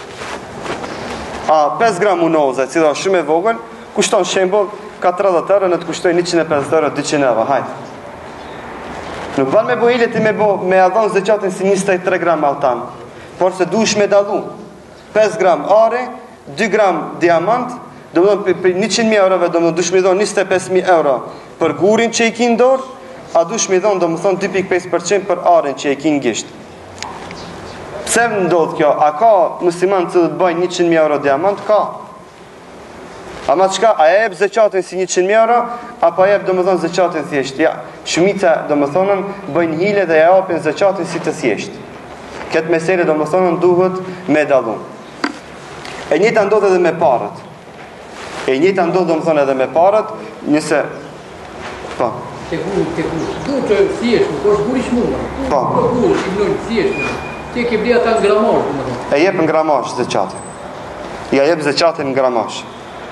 A 5 gram unoze, cila shumë e vogël, kushton shembull ka 30 euro, në të kushtoj 150 euro, 200 euro, hajtë. Nuk ban me bo ilet i me adhon zeqatin si 23 gram altan, por se dush me dalu 5 gram are, 2 gram diamant, do më dhënë për 100.000 eurove, do më dush me dhënë 25.000 euro për gurin që i kin dorë, a dush me dhënë, do më thonë 2.5% për aren që i kin gisht. Pse më ndodhë kjo? A ka musliman që dhe të bëjnë 100.000 euro diamant? Ka. Ama qka, a jep zeqatin si 100.000 euro, apo a jep do më thonë zeqatin thjesht? Ja, shumica do më thonën bëjnë hile dhe ja japin zeqatin si të thjesht. Këtë mesele do më thonën duhet me dalu. E njëta ndodh edhe me parët. Do më thonë edhe me parët, njëse... Pa. Te gurë që thjesht, nuk është guri shmuna. Pa. Gurë, i mënojnë thjesht. Te ke blija ta në gramash, do më thonë. E jep në gramash zeqatin. Ja jep zeqatin në gramash.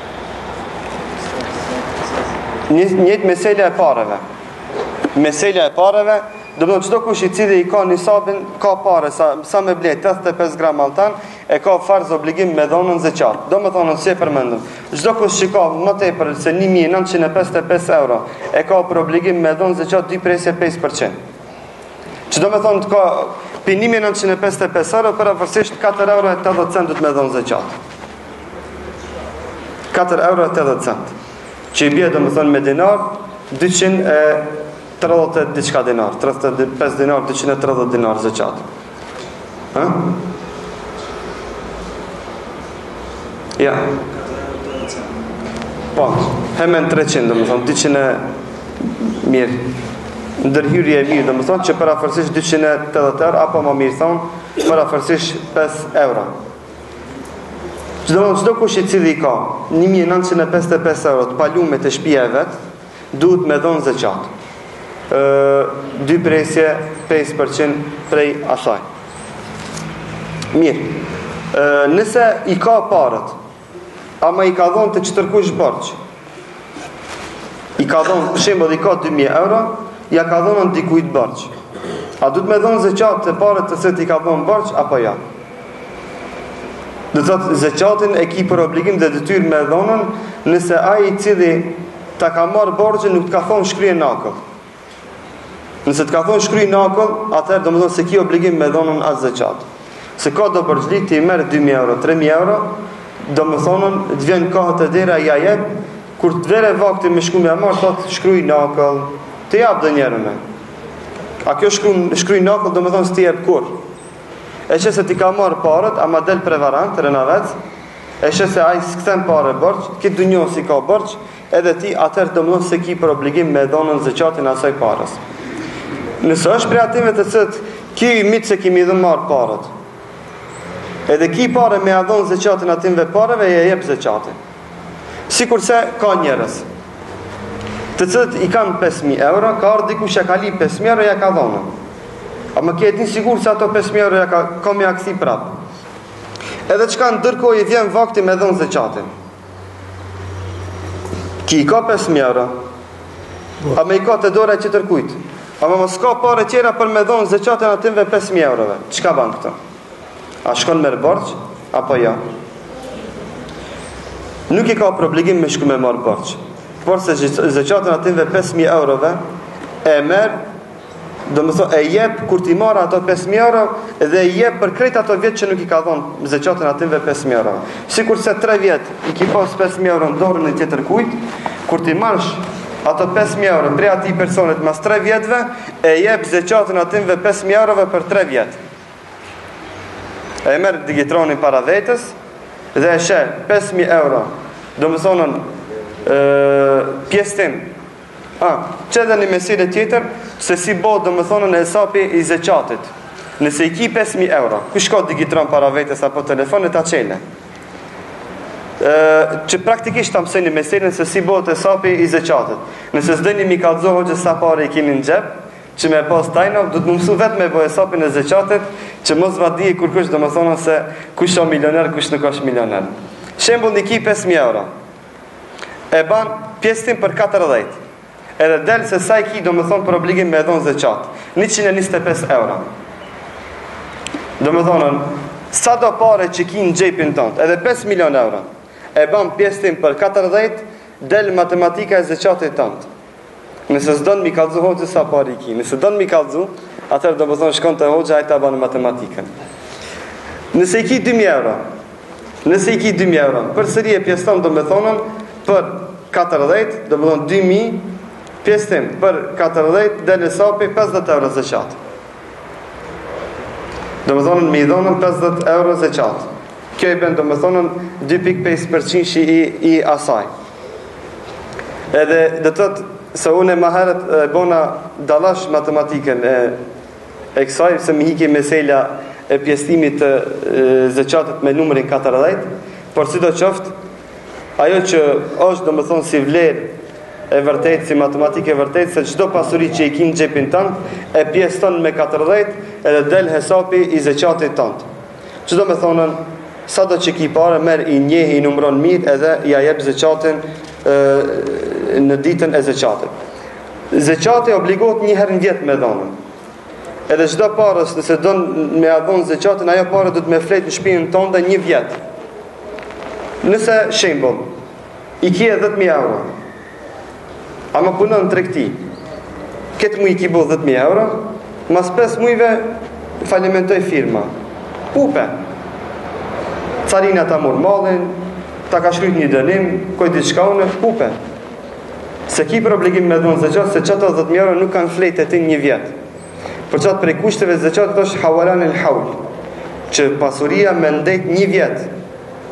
Njëtë meselja e pareve. Meselja e pareve, do më thonë çdo kush i cili i ka nisabin, ka pare, sa me blej 85 gram altan, e ka farz obligim me dhonën zeqat. Do më thonë si e përmendëm. Çdo kush që ka më tepër se 1955 euro, e ka për obligim me dhonë zeqat 2.5%. Që do më thonë të ka për 1955 euro, për avërsisht 4 euro e 80 cent du të me dhonë zeqat. 4 euro e 80 cent. Që i bje do më thonë me dinar 230 diçka dinar, 35 dinar, 230 dinar zeqat. Ja. Po, hemen 300, domethënë 200 mirë. Ndërhyrje e mirë, domethënë që parafërsisht 280 euro apo më mirë thonë, parafërsisht 5 euro. Çdo kush I cili ka 1955 euro të palume të shtëpia e vet, duhet me dhënë zeqat. 2 presje 5% prej asaj. Mirë. Nëse I ka parët, ama I ka dhënë të çtërkush borxh. I ka dhënë, për shembull, I ka 2000 euro, ja ka dhënë dikujt borxh. A duhet me dhënë zeqat të parët të cilat I ka dhënë borxh apo ja? Do të thotë zeqatin e ki për obligim dhe detyrë me dhënën nëse ai I cili ta ka marrë borxhin nuk të ka thonë shkryje nakëll. Nëse të ka thonë shkryje nakëll, atëherë domethënë se ki obligim me dhënën as zeqat. Se ka do borxhli ti merr 2000 euro, 3000 euro, domethënë të vjen kohët e dera ja jep, kur të vere vakti me shku me marr thotë shkryje nakëll, të jap do njerën me. A kjo shkryje nakëll domethënë s'ti jep kur. E që se ti ka marrë parët, ama del prevarant, renavec, e që se ai s'kthen parë borxh, këtë dunjon si ka borxh, edhe ti atëherë domethënë se ki për obligim me dhënën zeqatin asaj parës. Nëse është prej ative të cilët ki mitë se kimi dhe marrë parët, edhe ki pare me adhon zeqatin atimve pareve, e jep zeqatin. Sikurse ka njerëz të cilët I kanë 5.000 euro, ka ardhur dikush ja ka li 5.000 euro, ja ka dhënë. A më ke din sigur se ato 5.000 euro ja ka me aksi prap. Edhe çka ndërkohë I vjen vakti me dhënë zeqatin. Ki I ka 5.000 euro, a me I ka të dora që tërkujt. Ama mos ka pare tjera për me dhënë zeqatin atimve 5.000 eurove. Çka ban këto? A shkon merr borxh apo ja? Nuk I ka për obligim me shku me marr borxh. Por se zeqatin atimve 5.000 eurove e merr, domethënë e jep kur ti marr ato 5.000 euro dhe I jep për krejt ato vjet që nuk I ka dhënë zeqatin atimve 5.000 euro. Sikurse 3 vjet I ki pas 5.000 euro në dorën e tjetër kujt, kur ti marrësh ato 5.000 euro prej atij personit mas 3 vjetëve, e jep zeqatin atimve 5.000 eurove për 3 vjet. E merr digitronin para vetës dhe e sheh 5.000 euro. Domethënë pjesëtim. Që edhe një mesile tjetër se si bo domethënë në hesapi I zeqatit. Nëse I ki 5.000 euro, kush ka digitron para vetës apo telefonet ta çele. Që praktikisht ta mësoni meselën se si bëhet hesapi I zeqatit. Nëse s'dëni mi kallëzo hoxha sa parë I keni në xhep, që me pas tajna, do të mësu vetë me bëj hesapin e zeqatit, që mos va di kur kush domethënë se kush është milioner, kush nuk është milioner. Shembull I ki 5.000 euro. E ban pjesëtim për 40. Edhe del se sa I ki domethënë për obligim me dhënë zeqat. 125 euro. Domethënë sa do pare që ki në xhepin tënd, edhe 5 milion euro. E ban pjesëtim për 40, del matematika e zeqatit tënd. Nëse s'don mi kallëzu hoxha sa parë I ki. Nëse don mi kallëzu, atëherë domethënë shkon te hoxha ai ta bën matematikën. Nëse I ki 2.000 euro. Nëse I ki 2.000 euro, përsëri e pjesëton domethënë për 40, domethënë 2.000 pjesëtim për 40 del hesapi 50 euro zeqat. Domethënë me I dhonën 50 euro zeqat. Kjo I bën domethënë 2.5% I asaj. Edhe do të thotë se unë më herët bona dallash matematikën e kësaj se më hiki mesela e pjesëtimit të zeqatit me numrin 40, por sidoqoftë ajo që është domethënë si vlerë e vërtetë, si matematikë e vërtetë, se çdo pasuri që I ki në xhepin tënd e pjesëton me 40 edhe del hesapi I zeqatit tënd. Çdo më thonë sado që ki parë merr I njeh I numëron mirë edhe ja jep zeqatin në ditën e zeqatit. Zeqati obligohet një herë në vit me dhënën. Edhe çdo parës nëse don me ia dhon zeqatin, ajo parë do të më flet në shtëpinë tonë një vjet. Nëse shembull I ki 10.000 euro, ama punon në tregti, këtë muj I ki bo 10.000 euro, mas 5 mujve falimentoj firma. Upe. Carina ta mor mallin, ta ka shkryt një dënim, koj diçka une, upe. Se ki për obligim me dhënë zeqat, se qëto 10.000 euro nuk kanë flet e ti një vjet. Për qatë prej kushteve zeqat është hawalan el haul, që pasuria me ndet një vjet.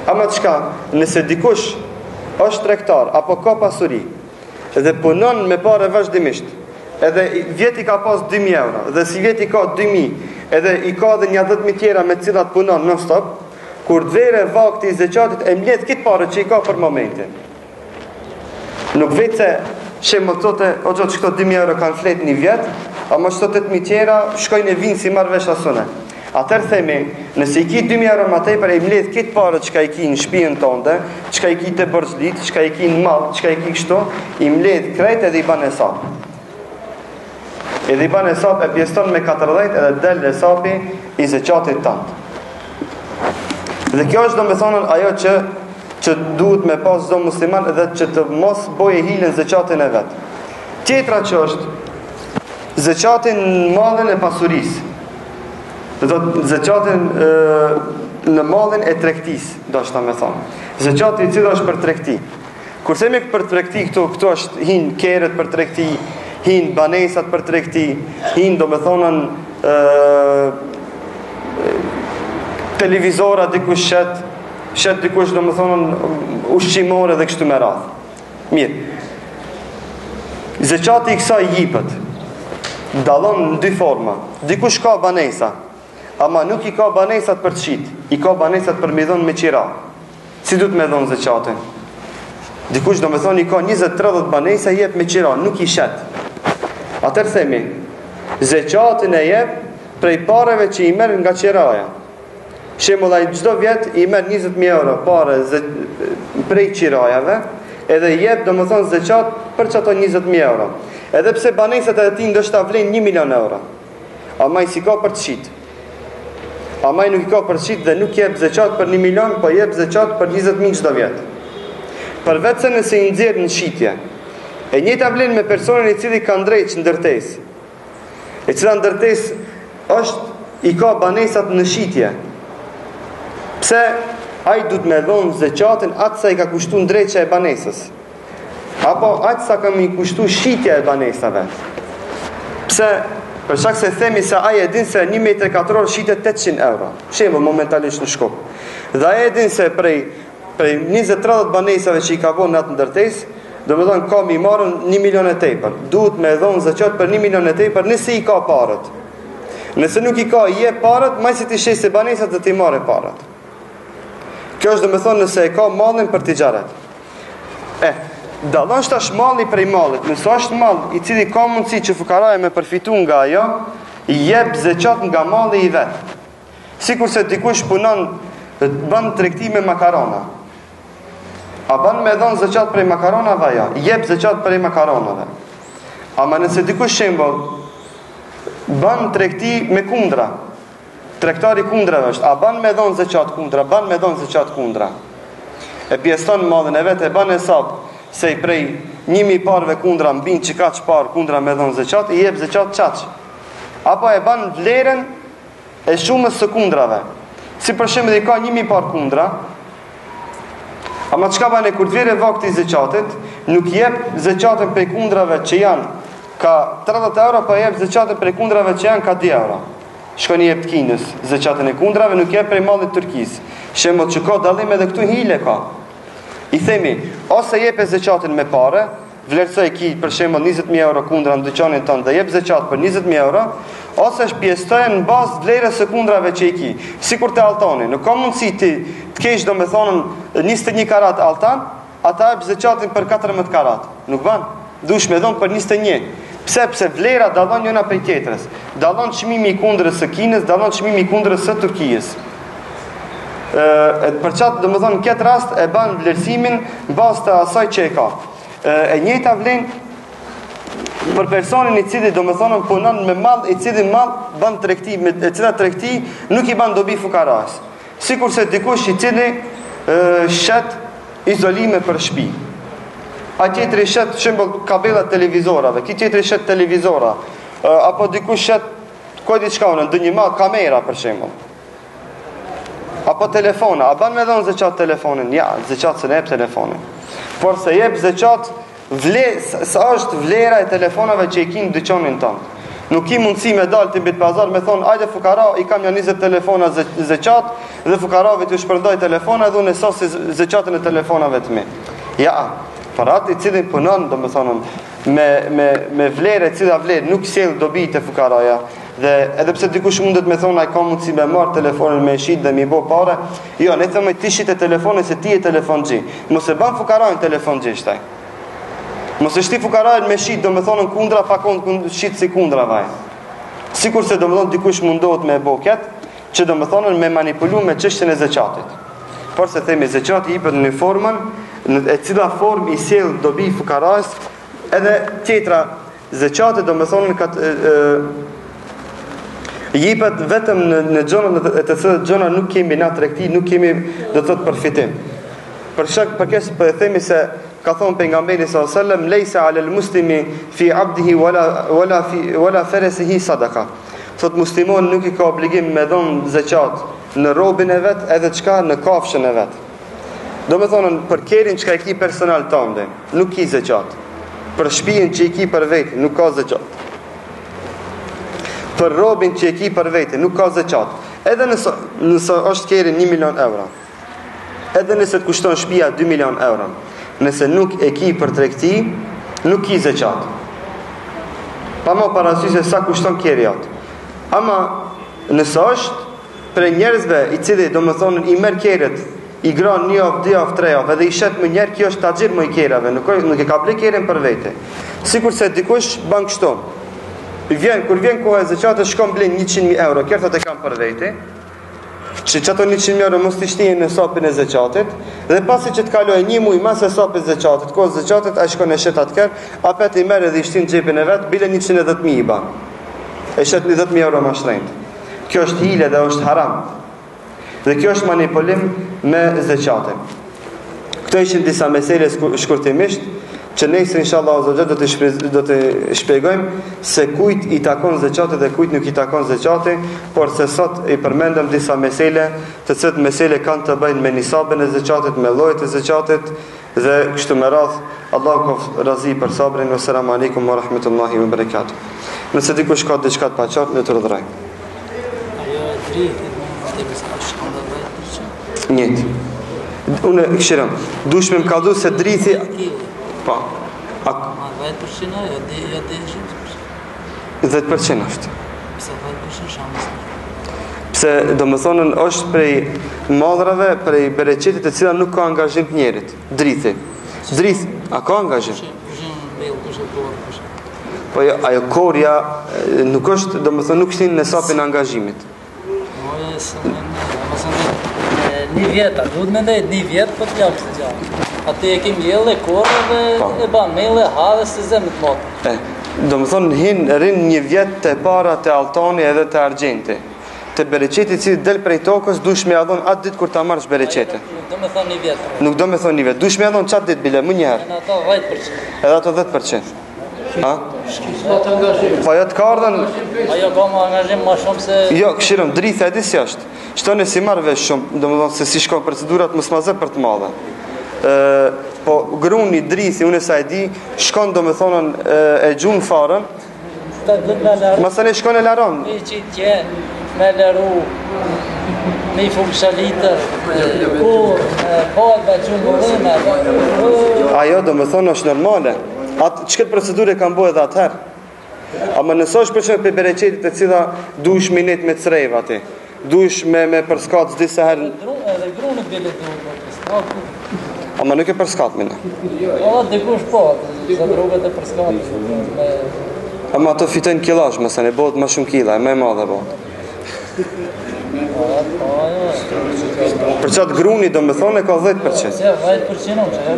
Ama çka, nëse dikush është tregtar apo ka pasuri dhe punon me parë vazhdimisht, edhe vjeti ka pas 2.000 euro dhe si vjeti ka 2.000, edhe i ka dhe një 10.000 tjera me cilat punon non stop, kur dvere vakti i zeqatit e mbledh kitë parë që i ka për momentin. Nuk vetë se shemë thote, o gjotë që këto 2.000 euro kanë flet një vjetë, ama që 8.000 tjera shkojnë e vinë si marrë vesh asune. Atër themi, nëse i ki 2.000 euro ma tepër e i mledh kitë parë që ka i ki në shpijën tonde, që ka i ki të bërgjlit, që ka i ki në malë, që ka i ki kështu, i mledh krejt edhe i ban hesap. Edhe i ban hesap e pjeston me 40 edhe del hesapi i zeqatit tantë. Dhe kjo është do me thonën ajo që duhet me pas çdo musliman edhe që të mos boje hilën zeqatin e vetë. Tjetra që është zeqatin në mallin e pasurisë. Do të zeqatin në mallin e tregtisë, do të me thonë. Zeqati i cili është për tregti. Kurse me për tregti këtu është hin kerët për tregti, hin banesat për tregti, hin do me thonën televizora dikush shet dikush do me thonën ushqimore dhe kështu me radhë. Mirë. Zeqati i kësaj jipët dallon në 2 forma. Dikush ka banesa, ama nuk i ka banesat për të shit, i ka banesat për me dhon me qira. Si du të me dhon zeqatin? Dikush do me thonë i ka 20-30 banesa i jep me qira, nuk i shet. Atër themi, zeqatin e jep prej pareve që i merr nga qiraja. Shemullaj çdo vjet i merr 20.000 euro pare prej qirajave, edhe i jep do me thonë zeqat për që ato 20.000 euro. Edhe pse banesat e ti ndoshta vlen 1 milion euro. Ama i si ka për të shit. Ama i nuk i ka për të shit dhe nuk jep zeqat për 1 milion, po jep zeqat për 20.000 çdo vjet. Për vetë se nëse i nxjerr në shitje. E njëjta vlen me personin i cili ka ndrejt ndërtesë. E cila ndërtesë është i ka banesat në shitje. Pse ai duhet me dhon zeqatin atë sa i ka kushtu ndrejtja e banesës. Apo atë sa ka mi kushtu shitja e banesave. Pse për shkak se themi se ai e din se 1 metër katror shitet 800 euro. Shembull momentalisht në Shkup. Dhe ai e din se prej 20-30 banesave që i ka vonë në atë ndërtesë, do me thonë ka mi marrën 1 milion e tepër. Duhet me dhon zeqat për 1 milion e tepër nëse i ka parët. Nëse nuk i ka, i jep parët, maj si ti shesë banesat dhe ti marrë parët. Kjo është do me thonë nëse e ka mallin për tijaret. Dallon shtash malli prej mallit. Nëse është mall i cili ka mundësi që fukaraja me përfitu nga ajo, i jep zeqat nga malli i vet. Sikurse dikush punon bën tregti me makarona. A bën me dhon zeqat prej makaronave ajo, i jep zeqat prej makaronave. Ama nëse dikush shembull bën tregti me kundra, tregtari kundrave është, a bën me dhon zeqat kundra, bën me dhon zeqat kundra. E pjeston mallin e vet, e bën hesab se i prej 1.000 parve kundra mbin që ka që par kundra me dhon zeqat, i jep zeqat qaq. Apo e bën vlerën e shumës së kundrave. Si për shembull i ka 1.000 par kundra, ama çka bën e kur të vjen vakti i zeqatit, nuk jep zeqatin prej kundrave që janë ka 30 euro, po jep zeqatin prej kundrave që janë ka 2 euro. Shkon i jep të Kinës zeqatin e kundrave, nuk jep prej mallit Turkisë. Shembull që ka dallim edhe këtu hile ka. I themi, ose jep e zeqatin me pare, vlerësoj ki për shembull 20.000 euro kundra në dyqanin tonë dhe jep zeqat për 20.000 euro, ose shpjestojnë në bazë vlerës së kundrave që i ki. Sikur të altani, nuk ka mundësi të kesh do me thonën 21 karat altan, ata e zeqatin për 14 karat. Nuk ban, dush me dhonë për 21. Pse vlera dallon njëna prej tjetrës. Dallon çmimi i kundrës së Kinës, dallon çmimi i kundrës së Turqisë. Për çat do të thonë në këtë rast e bën vlerësimin bazë të asaj që e ka. E njëjta vlen për personin i cili do të thonë punon me mall, i cili mall bën tregti, me e cila tregti nuk i bën dobi fukaras. Sikurse dikush i cili shet izolime për shtëpi. A tjetëri shet shembull kabela televizorave, ki tjetëri shet televizora, apo dikush shet ko diçka në ndonjë mall kamera për shembull. Apo telefona, a ban me dhon zeqat telefonin? Ja, zeqat se ne jep telefonin. Por se jep zeqat sa është vlera e telefonave që i kinë dyqonin tonë. Nuk ki mundësi me dalë të mbit pazar me thonë, ajde fukara, i kam janë 20 telefona zeqat, dhe fukarave të shpërndaj telefona dhe unë sasi zeqatën e telefonave të mi. Ja, për atë i cilin punon, do me thonë, me vlerë e cila vlerë, nuk sjell dobi të fukaraja. Dhe edhe pse dikush mundet me thonë, ai ka mundësi me marr telefonin me shit dhe mi bo pare, jo, ne thëmë ti shit e telefonin se ti e telefon gji. Mos e ban fukarajnë telefon gji shtaj. Mos e shti fukarajnë me shit, do me thonë në kundra, pa shit si kundra vaj. Sikur se do me thonë dikush mundohet me bo ketë, që do me thonë me manipulu me çështjen e zeqatit. Por se themi zeqati i për në formën, e cila form i sjell dobi fukarajs, edhe tjetra zeqatit do me thonë jepet vetëm në gjona e të cilat gjona nuk kemi na tregti, nuk kemi do të thotë përfitim. Për shkak për e themi se ka thonë pejgamberi sallallahu alajhi wasallam leysa 'alal muslimi fi 'abdihi wala farasihi sadaqa. Thot muslimon nuk i ka obligim me dhon zeqat në robën e vet edhe çka në kafshën e vet. Do me thonë për kerin çka e ki personal tënde, nuk ki zeqat. Për shtëpinë që i ki për vetë, nuk ka zeqat. Për robin që e ki për vete, nuk ka zeqat. Edhe nëse është keri 1 milion euro, edhe nëse të kushton shtëpia 2 milion euro, nëse nuk e ki për tregti, nuk ki zeqat. Pa më parasysh se sa kushton keri atë. Ama nëse është për njerëzve i cili do më thonë i merr keret, i gran 1 javë, 2 javë, 3 javë, edhe i shet më njerë, kjo është taxhir më i kerave, nuk e ka ble keren për vete. Sikur se dikush ban kështu. Kur vjen koha e zeqatës, shkon blen 100.000 euro, kërtat e kam për vete, që qëto 100.000 euro mos të shtijen në sapin e zeqatit, dhe pasi që të kaloj 1 muj mas e sapin e zeqatit, kohë zeqatit, a shkon e shet atë kërë, apet i merë edhe i shtin gjepin e vetë, bile 110.000 i ban. E shet 10.000 euro ma shrejnët. Kjo është hile dhe është haram. Dhe kjo është manipulim me zeqatin. Këto ishin disa mesele shkurtimisht, që nesër inshallah do të shpjegojmë se kujt i takon zeqati dhe kujt nuk i takon zeqati, por se sot i përmendëm disa mesele, të cilat mesele kanë të bëjnë me nisabën e zeqatit, me llojet e zeqatit dhe kështu me radh. Allahu ka razi për sabrin. Wassalamu alaikum wa rahmatullahi wa barakatuh. Nëse dikush ka diçka të paqartë, ne të rrëdhroj. Njët. Unë këshiram, dush me më kaldu se drithi. Po. 10% jo 10%. 10% është. Pse 10% shanse? Pse do më thonën është prej madrave, prej bereqetit e cila nuk ka angazhim të njerit. Drithi. Drithi, a ka angazhim? Po ajo korja nuk është, do më thonë nuk shtin në sapin angazhimit. Një vjeta, duhet me ndajt një vjetë për të japë së gjallë. Ati e kem jellë e korë dhe e ban mele, hadhe se zemë të matë. Do më thonë rinë një vjetë të para të altani edhe të argjenti. Të bereqeti që del prej tokës, dush me adhon atë ditë kur ta marrësh bereqete. Nuk do me thonë një vjetë. Nuk do me thonë një vjetë. Dush me adhon qatë ditë bile, më njëherë. Edhe ato 10%. Edhe ato 10%. Ha? Po ajo të ka ardhen. Ajo ka më angazhim ma shumë se... Jo, këshirëm, dritha e disi është. Shtone si marrë vesh shumë, do më thonë se si shkon procedurat më smazë për të madhe. Po gruni, drithi, unë e sa e di, shkon do më thonën e gjunë farën. Masane shkon e laron. Me qitje, me leru, me i fukë shalitër, kur, bëhet me gjunë vëllime. Ajo do më thonë është normale. Atë çket procedurë kanë bëu edhe atëherë. Ama nëse është për shembull për bereqetit e cila duhesh minet me crejv aty. Duhesh me përskac disa herë. Edhe gruni bile duhet. Ama nuk e përskat mina. Po dikush po, se drogat e përskatit. Ama ato fitojnë kilash, mësane bëhet më shumë kila, më e madhe bëhet. Për çat gruni do më thonë ka 10%. Se 10% që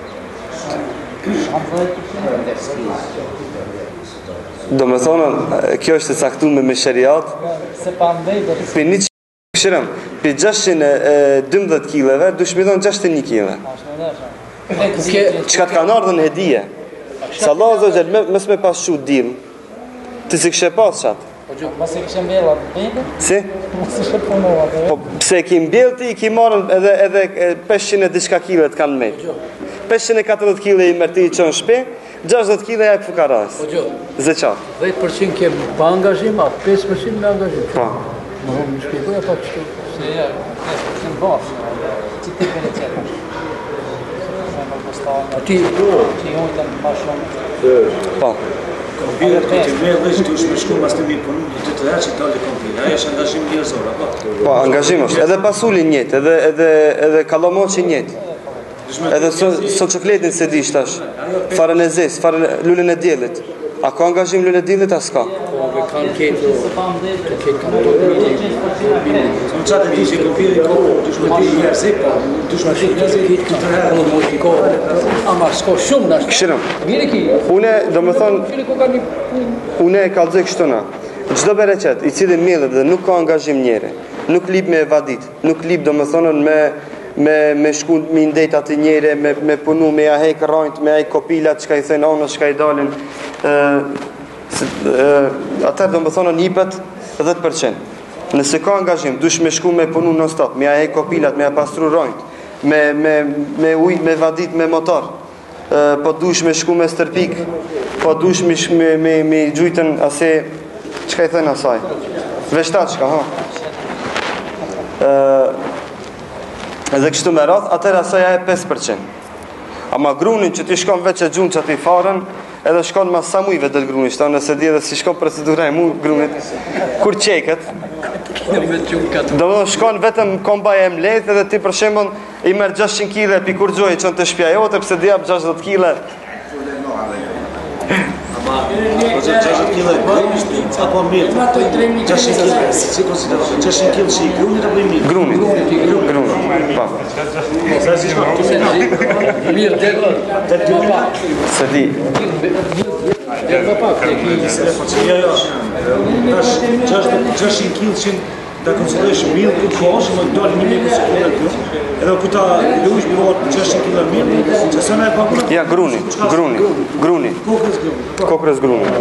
do me thonë, kjo është e caktuar me shariat. Se pa ndej do të për një këshirëm, për 612 kileve, dush me thonë 61 kile. Qka të kanë ardhën hedije. Sa Allah o zogjel, mës me pas shu dil, të si kështë e pas qatë. Mos e kështë mbjella të bëjnë? Si? Mos e kështë punova të Po, pse ki mbjellti, i ki marrën edhe 500 e diçka kile të kanë me. 540 kile i mërti i qënë shpi, 60 kg jap fukaras. Po gjo, Zeqat. 10% kem pa angazhim, a 5% me angazhim. Po. Më hëmë në shpjegoja pak kështu. Se ja, në bashkë. Që ti për e tjetër. Ti, Që i hojtën ma shumë. Po. Kompirët këtë me dhe që të është me shku mas të mi punu, të të që dalë kompirë, aja është angazhim njërzor, apo? Po, angazhim është. Edhe pasuli njët, edhe kalomoqi njët. Edhe soçokletin se di shtash. Farën e zes, farën lulën e diellit. A ka angazhim lulën e diellit as ka? me kanë ketë, të ketë kanë të Në qatë e di që kompirë i kohë, dush me ti njerëzi, po, dush me ti njerëzi, të të herë. ama s'ka shumë nash. Këshirëm. Mire ki, Une, do më thonë, fili ku ka një punë. une e kalzoj kështu na. Çdo bereqet, i cili miellet dhe nuk ka angazhim njeri, nuk lip me evadit, nuk lip do më thonën me shku me ndet atë njëre, me punu, me ja hek rrojt, me ai kopilat, çka i thënë onës, çka i dalin, atër do më thonën jipet 10%. Nëse ka angazhim, dush me shku me punu non stop, me ja hek kopilat, me ja pastru rrojt, me ujt, me vadit, me motor, po dush me shku me stërpik, po dush me gjujtën ase, çka i thënë asaj? Veshtaçka, ha. Edhe kështu me radh, atëherë asaja e 5%. Ama grunin që ti shkon veç e gjun që ti farën, edhe shkon mas sa mujve del gruni, shta nëse di edhe si shkon procedura e mu grunit, kur qeket, do më shkon vetëm kombaj e mlet, edhe ti për shembull i merr 600 kg e pikur gjoj që në të shpja jote, pse di jap 60 kg. Po 60 kg e grunit, apo mirë? 600 kg, si konsiderohet? 600 kg që i grunit apo i mirë? Gruni, pa. Sa si shkon? Mirë, del më pak. Se di, Del më pak, e ki. Jo. Tash 600 kg që da konsiderosh mirë ku kosh, më doli 1000 kg këtu. Edhe ku ta luaj bëhet 600 kg mirë, që sa më e paguaj. ja gruni. Kokës gruni. Kokrës gruni.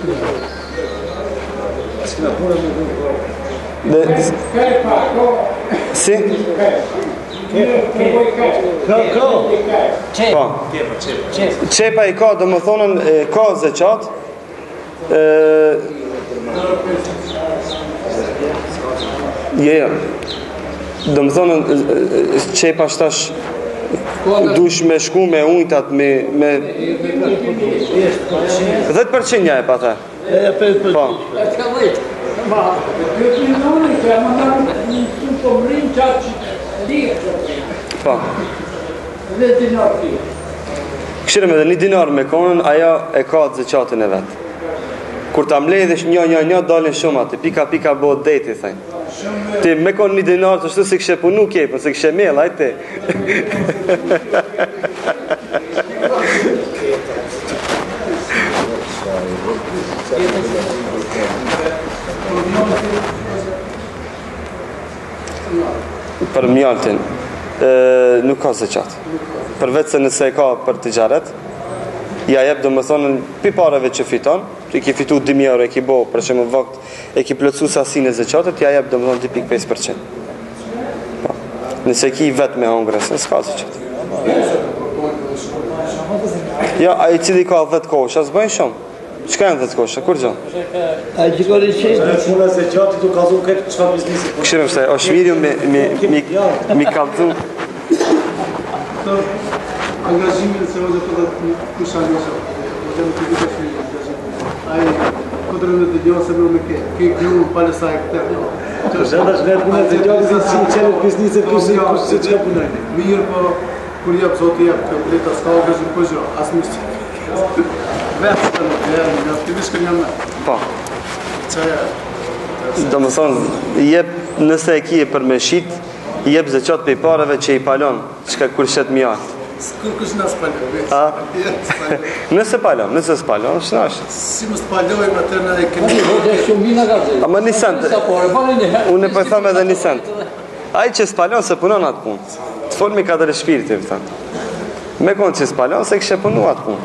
S'ka punë me gruni. Dhe, si? Qep, Pa. qep. Qepa i ka, do më thonën, ka zeqat, jo. Do më thonën, qepa shtash dush me shku me ujtat, me 10% ja e pa ta. Pa. Ka dhejtë. Ma, këtë një nëmë, që e më nërë një shumë të mërinë qatë që lirë. Pa. Dhe dinar ti. Këshirëm edhe 1 dinar me konën, aja e ka të zeqatin e vetë. Kur ta mbledhesh një, dalin shumë atë, pika bëhet deti, thajnë. Ti me konë 1 dinar të shtu si këshe punu kepën, si këshe mel, ajte. Për mjaltin, nuk ka zeqat. Përveç se nëse e ka për tijaret, ja jep do më thonë pi pareve që fiton, i ki fitu 2.000 euro, e ki bo për që më vakt, e ki plëcu sasinë e zeqatet, ja jep do më thonë 2.5%. Nëse ki vetë me hongres, s'ka zeqat. Ja, a i cili ka 10 kosha, s'bëjnë shumë. Qëka janë 10 kosha, kur gjo? A që ka rishit? Puna se gjatë tu kallzu këtë çfarë biznesi po. Këshirëm se, është mirë mi kalzu. Angajimin se ose të kusha njësa, ose në të gjithë shumë. Ai, këtë rëndë të gjohë se në me ke gjuhë pale sa e këtë. Zëndash vetë puna se gjatë si qenë biznesi kush që ka punoj. Mirë, po, kur jep zoti jep, të bleta s'ka angazhim po gjo, asë mishë. Vetë të në aktivisht kënë janë me. Po. Qaja, Do më thonë, jep nëse e kije për me shit, jep zeqat për i pareve që i palon, qëka kur shet mjatë. s'kur kush në s'palloj, vetë. A? Nëse palon, nëse s'palon, shnash. Si më s'pallojmë atë në e kënë. Dhe shumë mina ka dhejtë. Ama 1 cent. Sa pare, bani një herë. Unë e po tham edhe 1 cent. Ai që s'palon se punon atë punë. Të folmi ka dhe shpirti, thënë. Me konë që s'palon se kështë punu atë punë.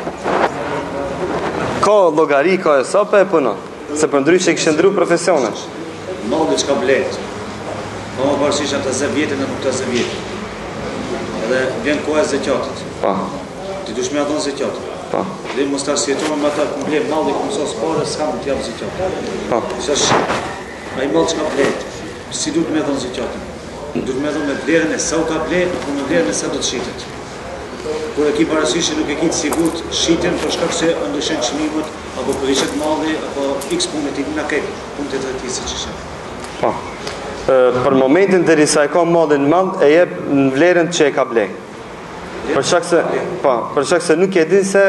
Ka logari, ka e sope e punon. Se për ndryshe kështë ndru profesionet. Molli çka blet. Po më parsisht ata 10 vjetë në këto 10 vjetë. Edhe vjen koha e zeqatit. Pa. Ti dush me ia dhon zeqat. Po. Dhe mos ta sjetohem me ata kur blej malli ku mësos parë s'kam të jap zgjat. Po. Sa ai mall çka blet, si duhet më dhon zgjat. Duhet më dhon me vlerën e sa u ka bler, apo me vlerën e sa do të shitet. Kur e ki parasysh që nuk e ki të sigurt shitjen për shkak se ndryshon çmimet apo prishet malli apo x punë ti na ke punë të tij siç është. Po. Për momentin derisa e ka mallin mall e jep në vlerën që e ka blej. Për shkak se nuk e din se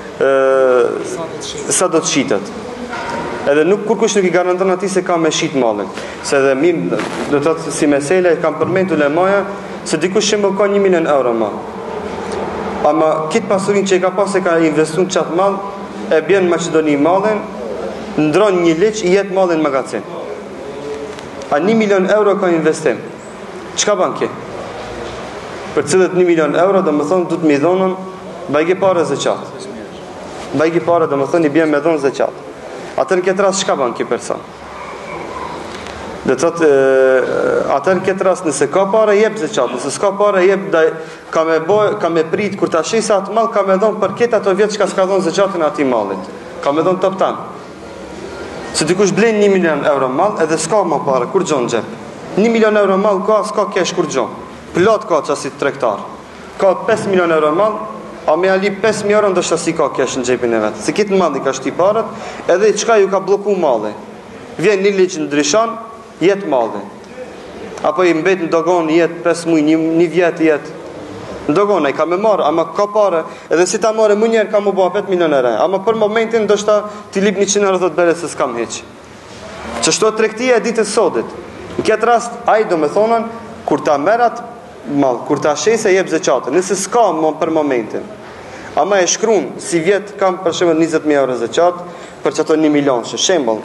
sa do të shitet. Edhe nuk kurkush nuk i garanton atij se ka me shit mallin. Se edhe mirë, do të thotë si mesele kam përmendur ulemaja se dikush shembull ka 1 milion euro mall. Ama këtë pasurinë që e ka pas e ka investuar në çat mall, e bën në Maqedoni mallin, ndron 1 liç i jet mallin në magazin. A 1 milion euro ka investim. Çka bën kë? Për cilët 1 milion euro, do më thonë, du të mi dhonën bajgi pare zeqat. Bajgi pare, do më thonë, i bjen me dhonë zeqat. Atër në këtë rast, shka ban kjo person? Dhe të thotë, atër në këtë rast, nëse ka pare, jep zeqat. Nëse s'ka pare, jep, ka me prit, kur ta shisa atë mal, ka me dhonë për këtë ato vjetë që ka s'ka dhonë zeqatin ati malit. Ka me dhonë top tanë. Se dikush blen 1 milion euro mal, edhe s'ka ma pare, kur gjonë gjep. 1 milion euro mal ka, s'ka kesh kur gjonë. Plot ka qasit tregtar. Ka 5 milion euro mall, a me ali 5.000 euro ndoshta si ka kesh në xhepin e vet. Se këtë malli ka shti parat, edhe çka ju ka blloku malli. Vjen një ligj ndryshon, jet malli. Apo i mbet në dogon jet 5 muaj, një vjet jet. Në dogon ai ka me marr, ama ka parë, edhe si ta marrë më njëherë ka më bë 5 milion euro. Ama për momentin ndoshta ti lip 100 euro thotë bëre se s'kam hiç. Ç'është tregtia e ditës sotit. Në këtë rast ai do më thonën kur ta merrat mall, kur ta shesë jep zeqatën. Nëse s'ka për momentin. Ama e shkruan si vjet kam për shembull 20.000 euro zeqat për çato 1 milion, shembull.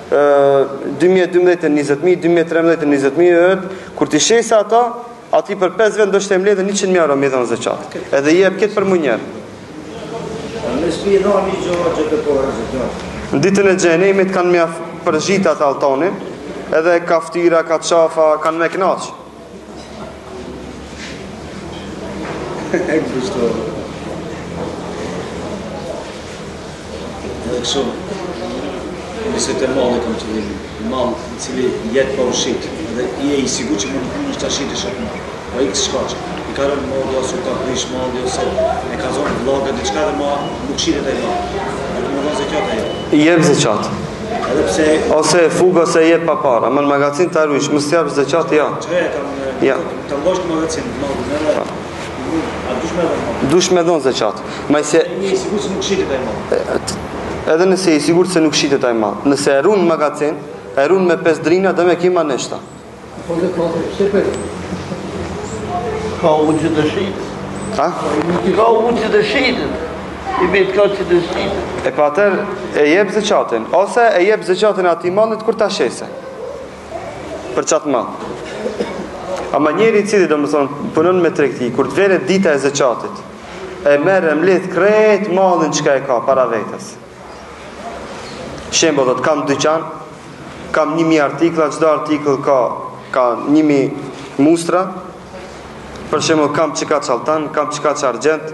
2012 20.000, 2013 20.000 euro, kur ti shesë ato, aty për 5 vjet do të mbledh 100.000 euro me dhon zeqat. Edhe jep këtë për më njëherë. Në shtëpi dhoni gjë të porë zeqat. Në ditën e xhenemit kanë mjaft përzgjit atë altonin, edhe kaftyra, ka qafa, kanë me knaq. E kështu. Edhe kështu. Nëse të malli kam të dhimi. Mall i cili jetë pa ushit. Dhe i e i sigur që më nuk është të ashit e shakë mall. Pa i kësë shkaq. I ka rënë malli ose ka prish malli ose e ka zonë vloga dhe qka dhe ma nuk shitet e malli. Dhe më dhonë zeqat e jo. I jep zeqat. Edhe pse... Ose fugë ose jep pa para. Më në magazin të arruish, më s'jap zeqat, ja. Qëre, ta mbosh në magazin, malli, dush me dhon zeqat. Se i sigur se nuk shitet ai mall. Edhe nëse i sigur se nuk shitet ai mall. Nëse e run në magazin, e run me 5 drina dhe me kima neshta. Po dhe ka të shqipet. Ka uqë të shitet. Ha? Ka uqë të shitet. I betë ka që të shitet. E pa atër e jep zeqatin. Ose e jep zeqatin ati mallit kur ta shese. Për qatë mall. Ama njeri i cili do më thonë punon me tregti, kur të vere dita e zeqatit, e merë e mledh krejt mallin çka e ka para vetës. Shembull, do të kam dyqan, kam 1000 artikla, çdo artikull ka 1000 mustra. Për shembull, kam çka çaltan, kam çka argjent,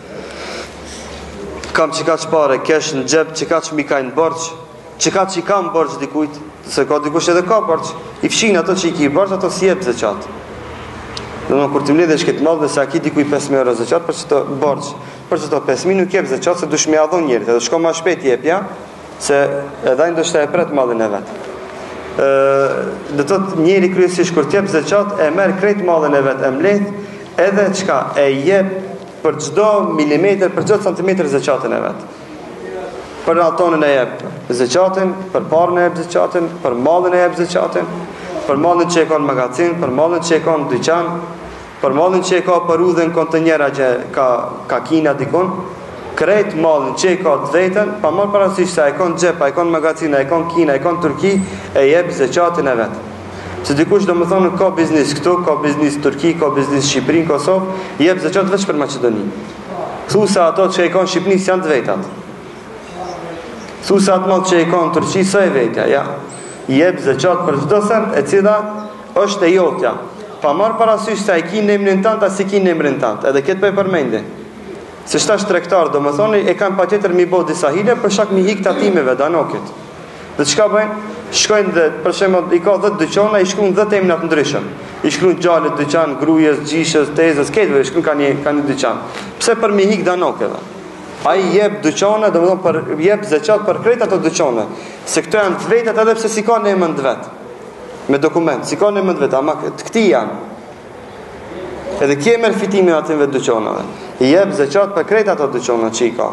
kam çka pare kesh në xhep, çka mi ka në borxh, çka i kam borxh dikujt, se ka dikush edhe ka borxh. I fshin ato që i ki borxh, ato si jep zeqat. Domethënë kur ti mbledhesh këtë mall dhe sa ki dikuj 5.000 euro zeqat për çto borxh, për çto 5.000 nuk jep zeqat se dush më ia dhon njerit, edhe shko më shpejt jep ja, se edhe ai ndoshta e pret mallin e vet. Do të thotë njeri kryesisht kur të jep zeqat e merr krejt mallin e vet, e mbledh edhe çka e jep për çdo milimetër, për çdo centimetër zeqatin e vet. Për altonin e jep zeqatin, për parën e jep zeqatin, për mallin e jep zeqatin, për mallin që e ka në magazin, për mallin që e ka në dyqan, për mallin që e ka për udhën kontenjera që ka kina dikon, krejt mallin që e ka të vetën, pa marrë parasysh se e ka në xhep, e ka në magazin, e ka në Kina, e ka në Turqi, e jep zeqatin e vet. Se dikush do më thonë ka biznis këtu, ka biznis Turqi, ka biznis Shqipëri, Kosovë, jep zeqat veç për Maqedoni. Thu se ato që e ka në Shqipëri janë të vetat. Thu se atë mall që e ka në Turqi sa e vetja, ja. Jep zeqat për çdo send e cila është e jotja. Pa marrë parasysh se ai ki në emrin tant, as i ki në emrin tant. Edhe këtë po e përmendi. Se shtash tregtar, domethënë e kanë patjetër mi bë disa hile për shkak mi hik tatimeve danokit. Dhe çka bëjnë? Shkojnë dhe për shembull i ka 10 dyqana, i shkruajnë 10 emra të ndryshëm. I shkruajnë gjallet dyqan, grujes, gjishës, tezës, këtëve i shkruajnë kanë një dyqan. Pse për mi hik danokeve? Ai jep dyqane, domethënë për jep zeqat për krejt ato dyqane. Se këto janë të vetat edhe pse si kanë emën të vet. Me dokument, si kanë emën të vet, ama të këti janë. Edhe kje merr fitimin atyve dyqanave. I jep zeqat për krejt ato dyqane që i ka.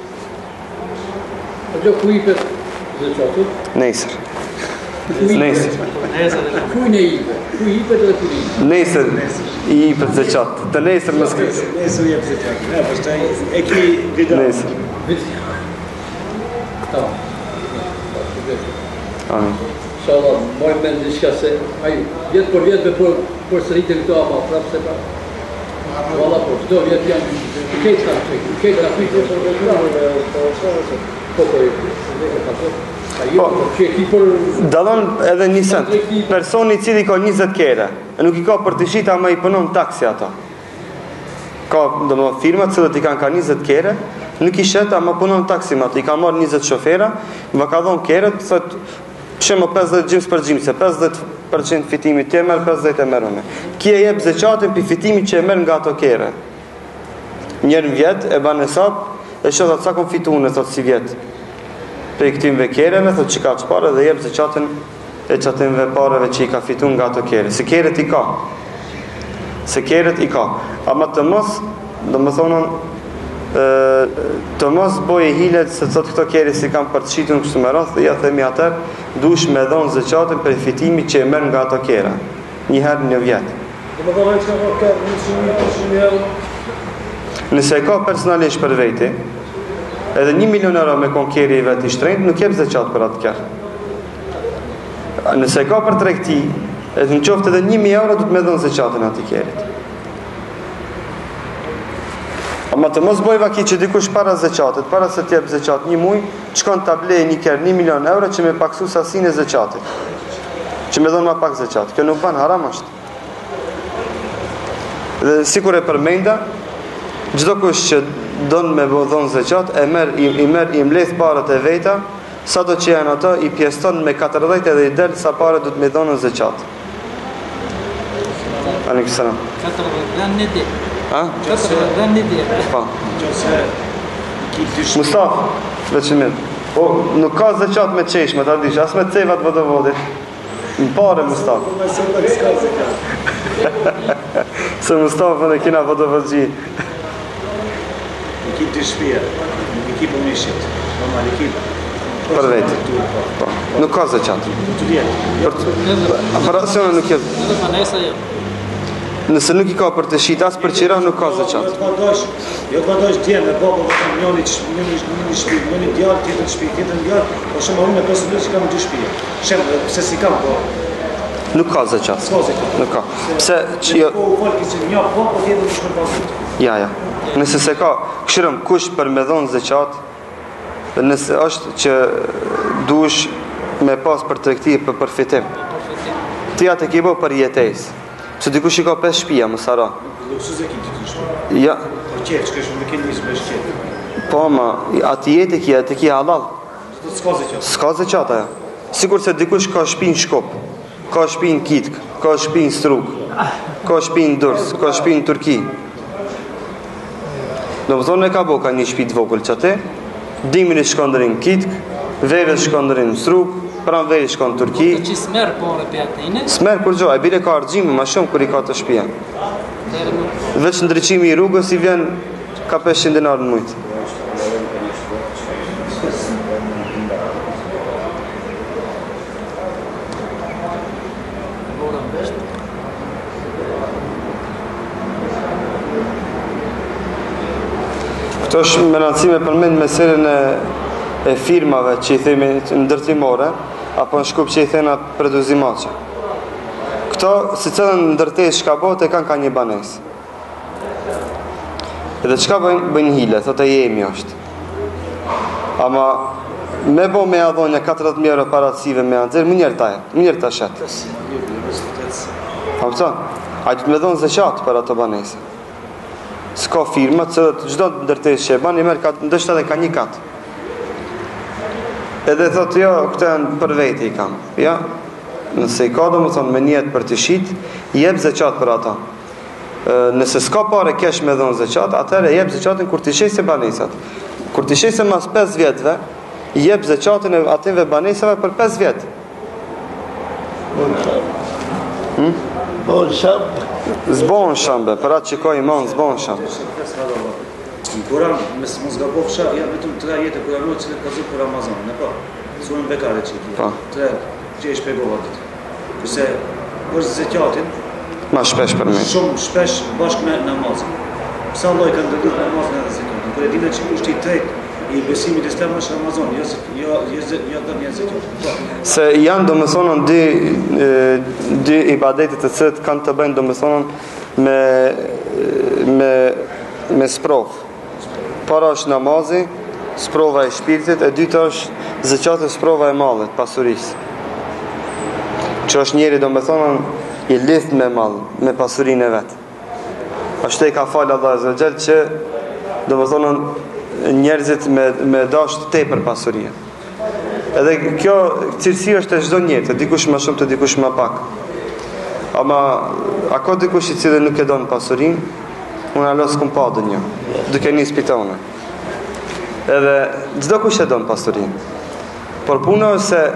Ajo ku i pet zeqatit? Nesër. Nesër. Ku i ipe? Ku i pet edhe ku i ipe? Nesër i jepet zeqat. Të nesër më skres. Nesër jep zeqat. Ne, pastaj e ki video. Nesër. Tamam. Amin. Inshallah, mojmë me në diçka se ai vjet për vjet me për sëritin këto ama prapë se pa. Valla po, çdo vjet janë këtë kanë këtë grafike për vetë. Po, dallon edhe një sent. Personi i cili ka 20 kere, nuk i ka për të shita, ama i punon taksi ata. Ka domethënë firma që i kanë ka 20 kere, nuk i shet, ama punon taksi me ato. I ka marrë 20 shofera, va ka dhon kerët, thotë shemë 50 gjimës për gjimëse, 50% fitimi të e merë, 50 e merë unë. Kje jep zeqatin për fitimi që e merë nga ato kere. Njerë në vjetë, e banë hesab, e shëtë atë sa kom fitu unë, thotë si vjetë. Për i këtimve kereve, thotë që ka që pare, dhe jep zeqatin e qatimve pareve që i ka fitu nga ato kere. Se keret i ka. Se keret i ka. Ama të mos, do më thonën, të mos boje hilet se të këto keri si kam përqitu në kështu me rast, dhe ja themi atër dush me dhonë zeqatin për fitimi që e merë nga ato kera njëherë një vjetë. Nëse e ka personalisht për veti edhe 1 milion euro me kon keri i veti shtrejnë, nuk jep zeqat për atë kërë. Nëse e ka për tregti edhe në qoftë edhe 1.000 euro du të me dhonë zeqatin ati kerit. Ama të mos bojva ki që dikush para zeqatit, para se t'jep zeqat një muj, qkon t'a blej një kërë 1 milion euro që me paksu sasin e zeqatit. Që me dhonë ma pak zeqat. Kjo nuk ban, haram është. Dhe sikur e përmenda, gjdo kush që donë me dhonë zeqat, i mleth parët e veta, sa do që janë ato, i pjeston me 40 edhe i del sa parët du të me dhonë zeqat. Aleikum selam. 40 në ditë. Ha? 40 në ditë. Po. Nëse Mustafa, veçimit. Po, nuk ka zeqat me qeshme, ta dish, as me cevat vodovodit. Në pare, Mustafa. Se Mustafa në kina vodovodgji. i ki dy shpia, i ki për mishit, normal i ki Për vetë. Po. Nuk ka zeqat. të vjetë. Operacione nuk jetë. Edhe panesa jo. Nëse nuk i ka për të shit, as për qira nuk ka zeqat. Jo të vadosh dje me babo, njëni shpi, njëni djarë, tjetër shpi, tjetër djarë, po shumë unë me posibilitet që kam 2 shpije. Shemë, pse si kam, po. Nuk ka zeqat. Nuk ka. Pse që jo. Po u folki që një po, po tjetër në shkën pasit. Ja. Nëse se ka, këshirëm kush për me dhonë zeqat, nëse është që dush me pas për tregti për përfitim. Ti atë ke bë për jetesë. Se dikush i ka 5 shtëpia, mos haro. Luksus e ki të shpia. Ja, Po qetë, që kështë me kënë njësë me shqetë. po ma, atë jetë e ki halal. Të s'ka zë qatë. S'ka zeqat ajo. Sikur se dikush ka shtëpi në Shkup, ka shtëpi në Kitk, ka shtëpi në Strug, ka shtëpi në Durrës, ka shtëpi në Turqi. Domethënë e ka bo ka një shtëpi të vogël çate, dimrin shkon deri në Kitk, verës shkon deri në Strug, pranë verës shkon në Turqi. Të që smerë pare për atëine, Smer kur gjoj, e bile ka argjime ma shumë kur i ka të shtëpia. dherë nuk Veç ndryqimi i rrugës i vjen ka 500 dinar në mujtë. bora në vesht. Këto është me rëndësime përmend meselën e firmave që i themi ndërtimore, apo në Shkup që i thena produzimaçe. Këto, si cilën ndërtesë shka bote, kanë ka një banesë. Edhe çka bëjnë hile, thotë e jemi është. Ama me bo me adhonja 40.000 euro paracive me anëzirë, më njerë ta shetë. A përta? A të me dhonë zeqat për ato banese. s'ka firma që çdo ndërtesë që e bën i merr ndoshta edhe ka një kat. Edhe thotë jo, këto janë për vete i kam. Ja. Nëse i ka domethënë me niyet për të shit, jep zeqat për ata. Nëse s'ka parë kesh me dhon zeqat, atëherë jep zeqatin kur ti shesë banesat. Kur ti shesë mas 5 vjetëve, jep zeqatin atyve banesave për 5 vjet. Bon shab. Zbon shambe, për atë që ka iman zbon shambe. Në Kur'an, mos gaboj fsha, janë vetëm 3 ajete kuranore që ka zgjuar për Ramazan, apo? Surën Bekare që i. 3 që e shpjegova atë. Kurse për zeqatin ma shpesh për me. Shumë shpesh bashkë me namazin. Pse Allah i ka ndërtuar namazin edhe zekatin? Kur e dinë që kushti i tretë i besimit islam është Ramazan, jo dhënia e zekatit. Se janë domethënë dy ibadete të cilët kanë të bëjnë domethënë me sprov. Para është namazi, sprova e shpirtit, e dyta është zekati, sprova e mallit, pasurisë. Që është njeri domethënë i lidh me mall, me pasurinë e vet. Ashtu e ka falë Allah azza xal që domethënë njerëzit me dash të tepër pasurie. Edhe kjo cilësi është e çdo njeri, të dikush më shumë, të dikush më pak. Ama a ka dikush i cili nuk e don pasurinë? Unë alo s'kum pa dënjë, duke një spitone. Edhe çdo kush e don pasurinë. Por puna është se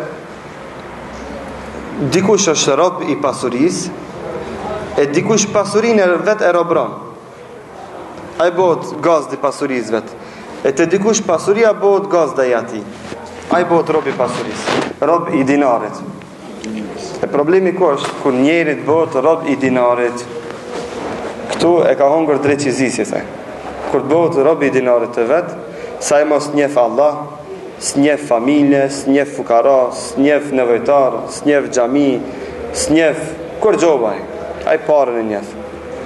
dikush është rob i pasurisë, e dikush pasurinë vetë e robron. Ai bëhet gazdi i pasurisë vetë. E te dikush pasuria bëhet gazda i atij. Ai bëhet rob i pasurisë, rob i dinarit. E problemi ku është kur njeri bëhet rob i dinarit. Këtu e ka hongër drejtësisë se. Kur bëhet rob i dinarit të vet, sa i mos njeh Allah, s'njeh familje, s'njeh fukara, s'njeh nevojtar, s'njeh xhami, s'njeh kur gjobaj. Ai parën e njeh.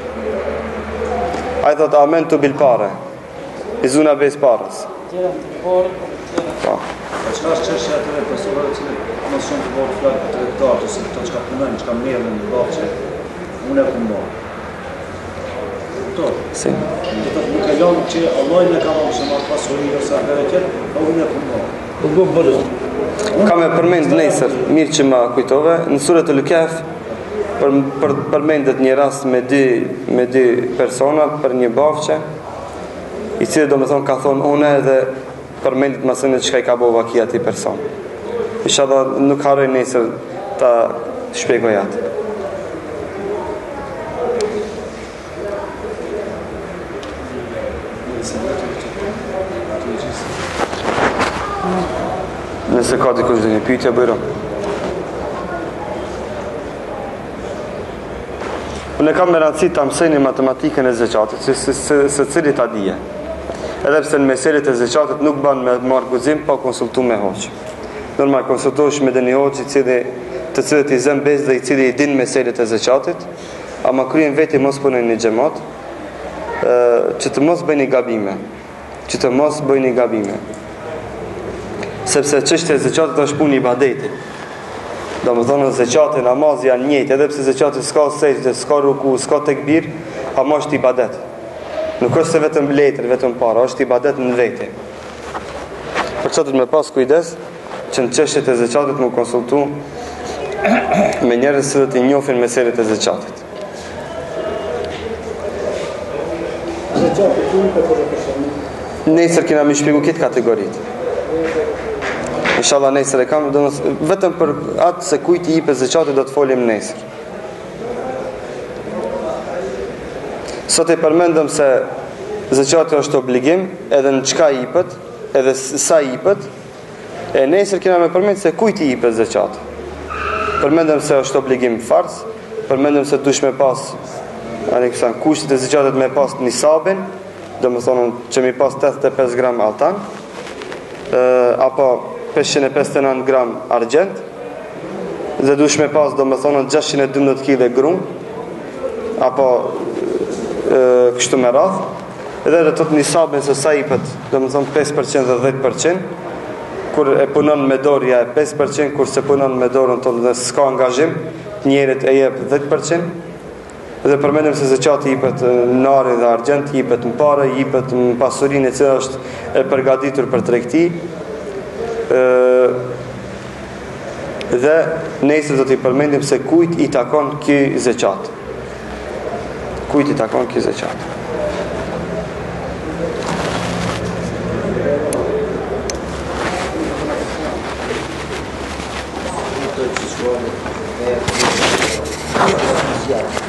Ai thot amen tu bil pare. I zuna bes parës. Po. Çfarë është çështja e personave që mos shumë të bëjnë flak të tregtar ose të çka punojnë, çka merren në bashkë. Unë e punoj. Si. Nuk e lëmë që Allah në ka marrë shumë pasuri ose bereqet, po unë e punoj. Kam e përmend nesër, mirë që ma kujtove, në surën Al-Kahf përmendet një rast me dy persona për një bafçe, i cili domethënë ka thonë unë dhe përmendet masën çka i ka bëu vakia atij person. Inshallah nuk harroj nesër ta shpjegoj atë. Nëse ka dikush dhe një pyetje, bëjro. Unë kam me rëndësi të mësejnë matematikën e zeqatit, se cili ta dije. Edhe pse në meselet e zeqatit nuk ban me marrë guzim, pa konsultu me hoqë. Normal, konsultosh me dhe një hoqë të cilët i zem bez dhe i cili i din meselet e zeqatit, ama kryen veti mos punojnë një xhamat, që të mos bëjnë gabime. Sepse çështja e zeqatit është punë ibadeti. Domethënë zeqati, namazi janë njëjtë, edhe pse zeqati s'ka sejdë, s'ka ruku, s'ka tekbir, ama është ibadet. Nuk është se vetëm letër, vetëm para, është ibadet në vete. Për çfarë me pas kujdes që në çështjet e zeqatit më konsultu me njerëz që i njohin meselet e zeqatit. Nesër kena më shpjegu këtë kategoritë. Inshallah nesër e kam, vetëm për atë se kujt i jepet zeqati do të folim nesër. Sot e përmendëm se zeqati është obligim, edhe në çka i jepet, edhe sa i jepet, e nesër kena më përmend se kujt i jepet zeqati. Përmendëm se është obligim farz, përmendëm se duhet me pas kushtet e zeqatit me pas nisabin, domethënë që mi pas 85 gram altan, apo 559 gram argjent, dhe dush me pas domethënë 612 kg grum, apo kështu me radh, edhe do të thotë nisabin se sa i jepet, domethënë 5% dhe 10%, kur e punon me dorë ja 5%, kur se punon me dorën tonë dhe s'ka angazhim, njerit e jep 10%, Dhe përmendëm se zakati jepet në are dhe argjent, jepet në parë, jepet në pasurinë e cila është e përgatitur për tregti. Dhe nesër do t'i përmendim se kujt i takon ky zakat. Kujt i takon ky zakat. Yeah.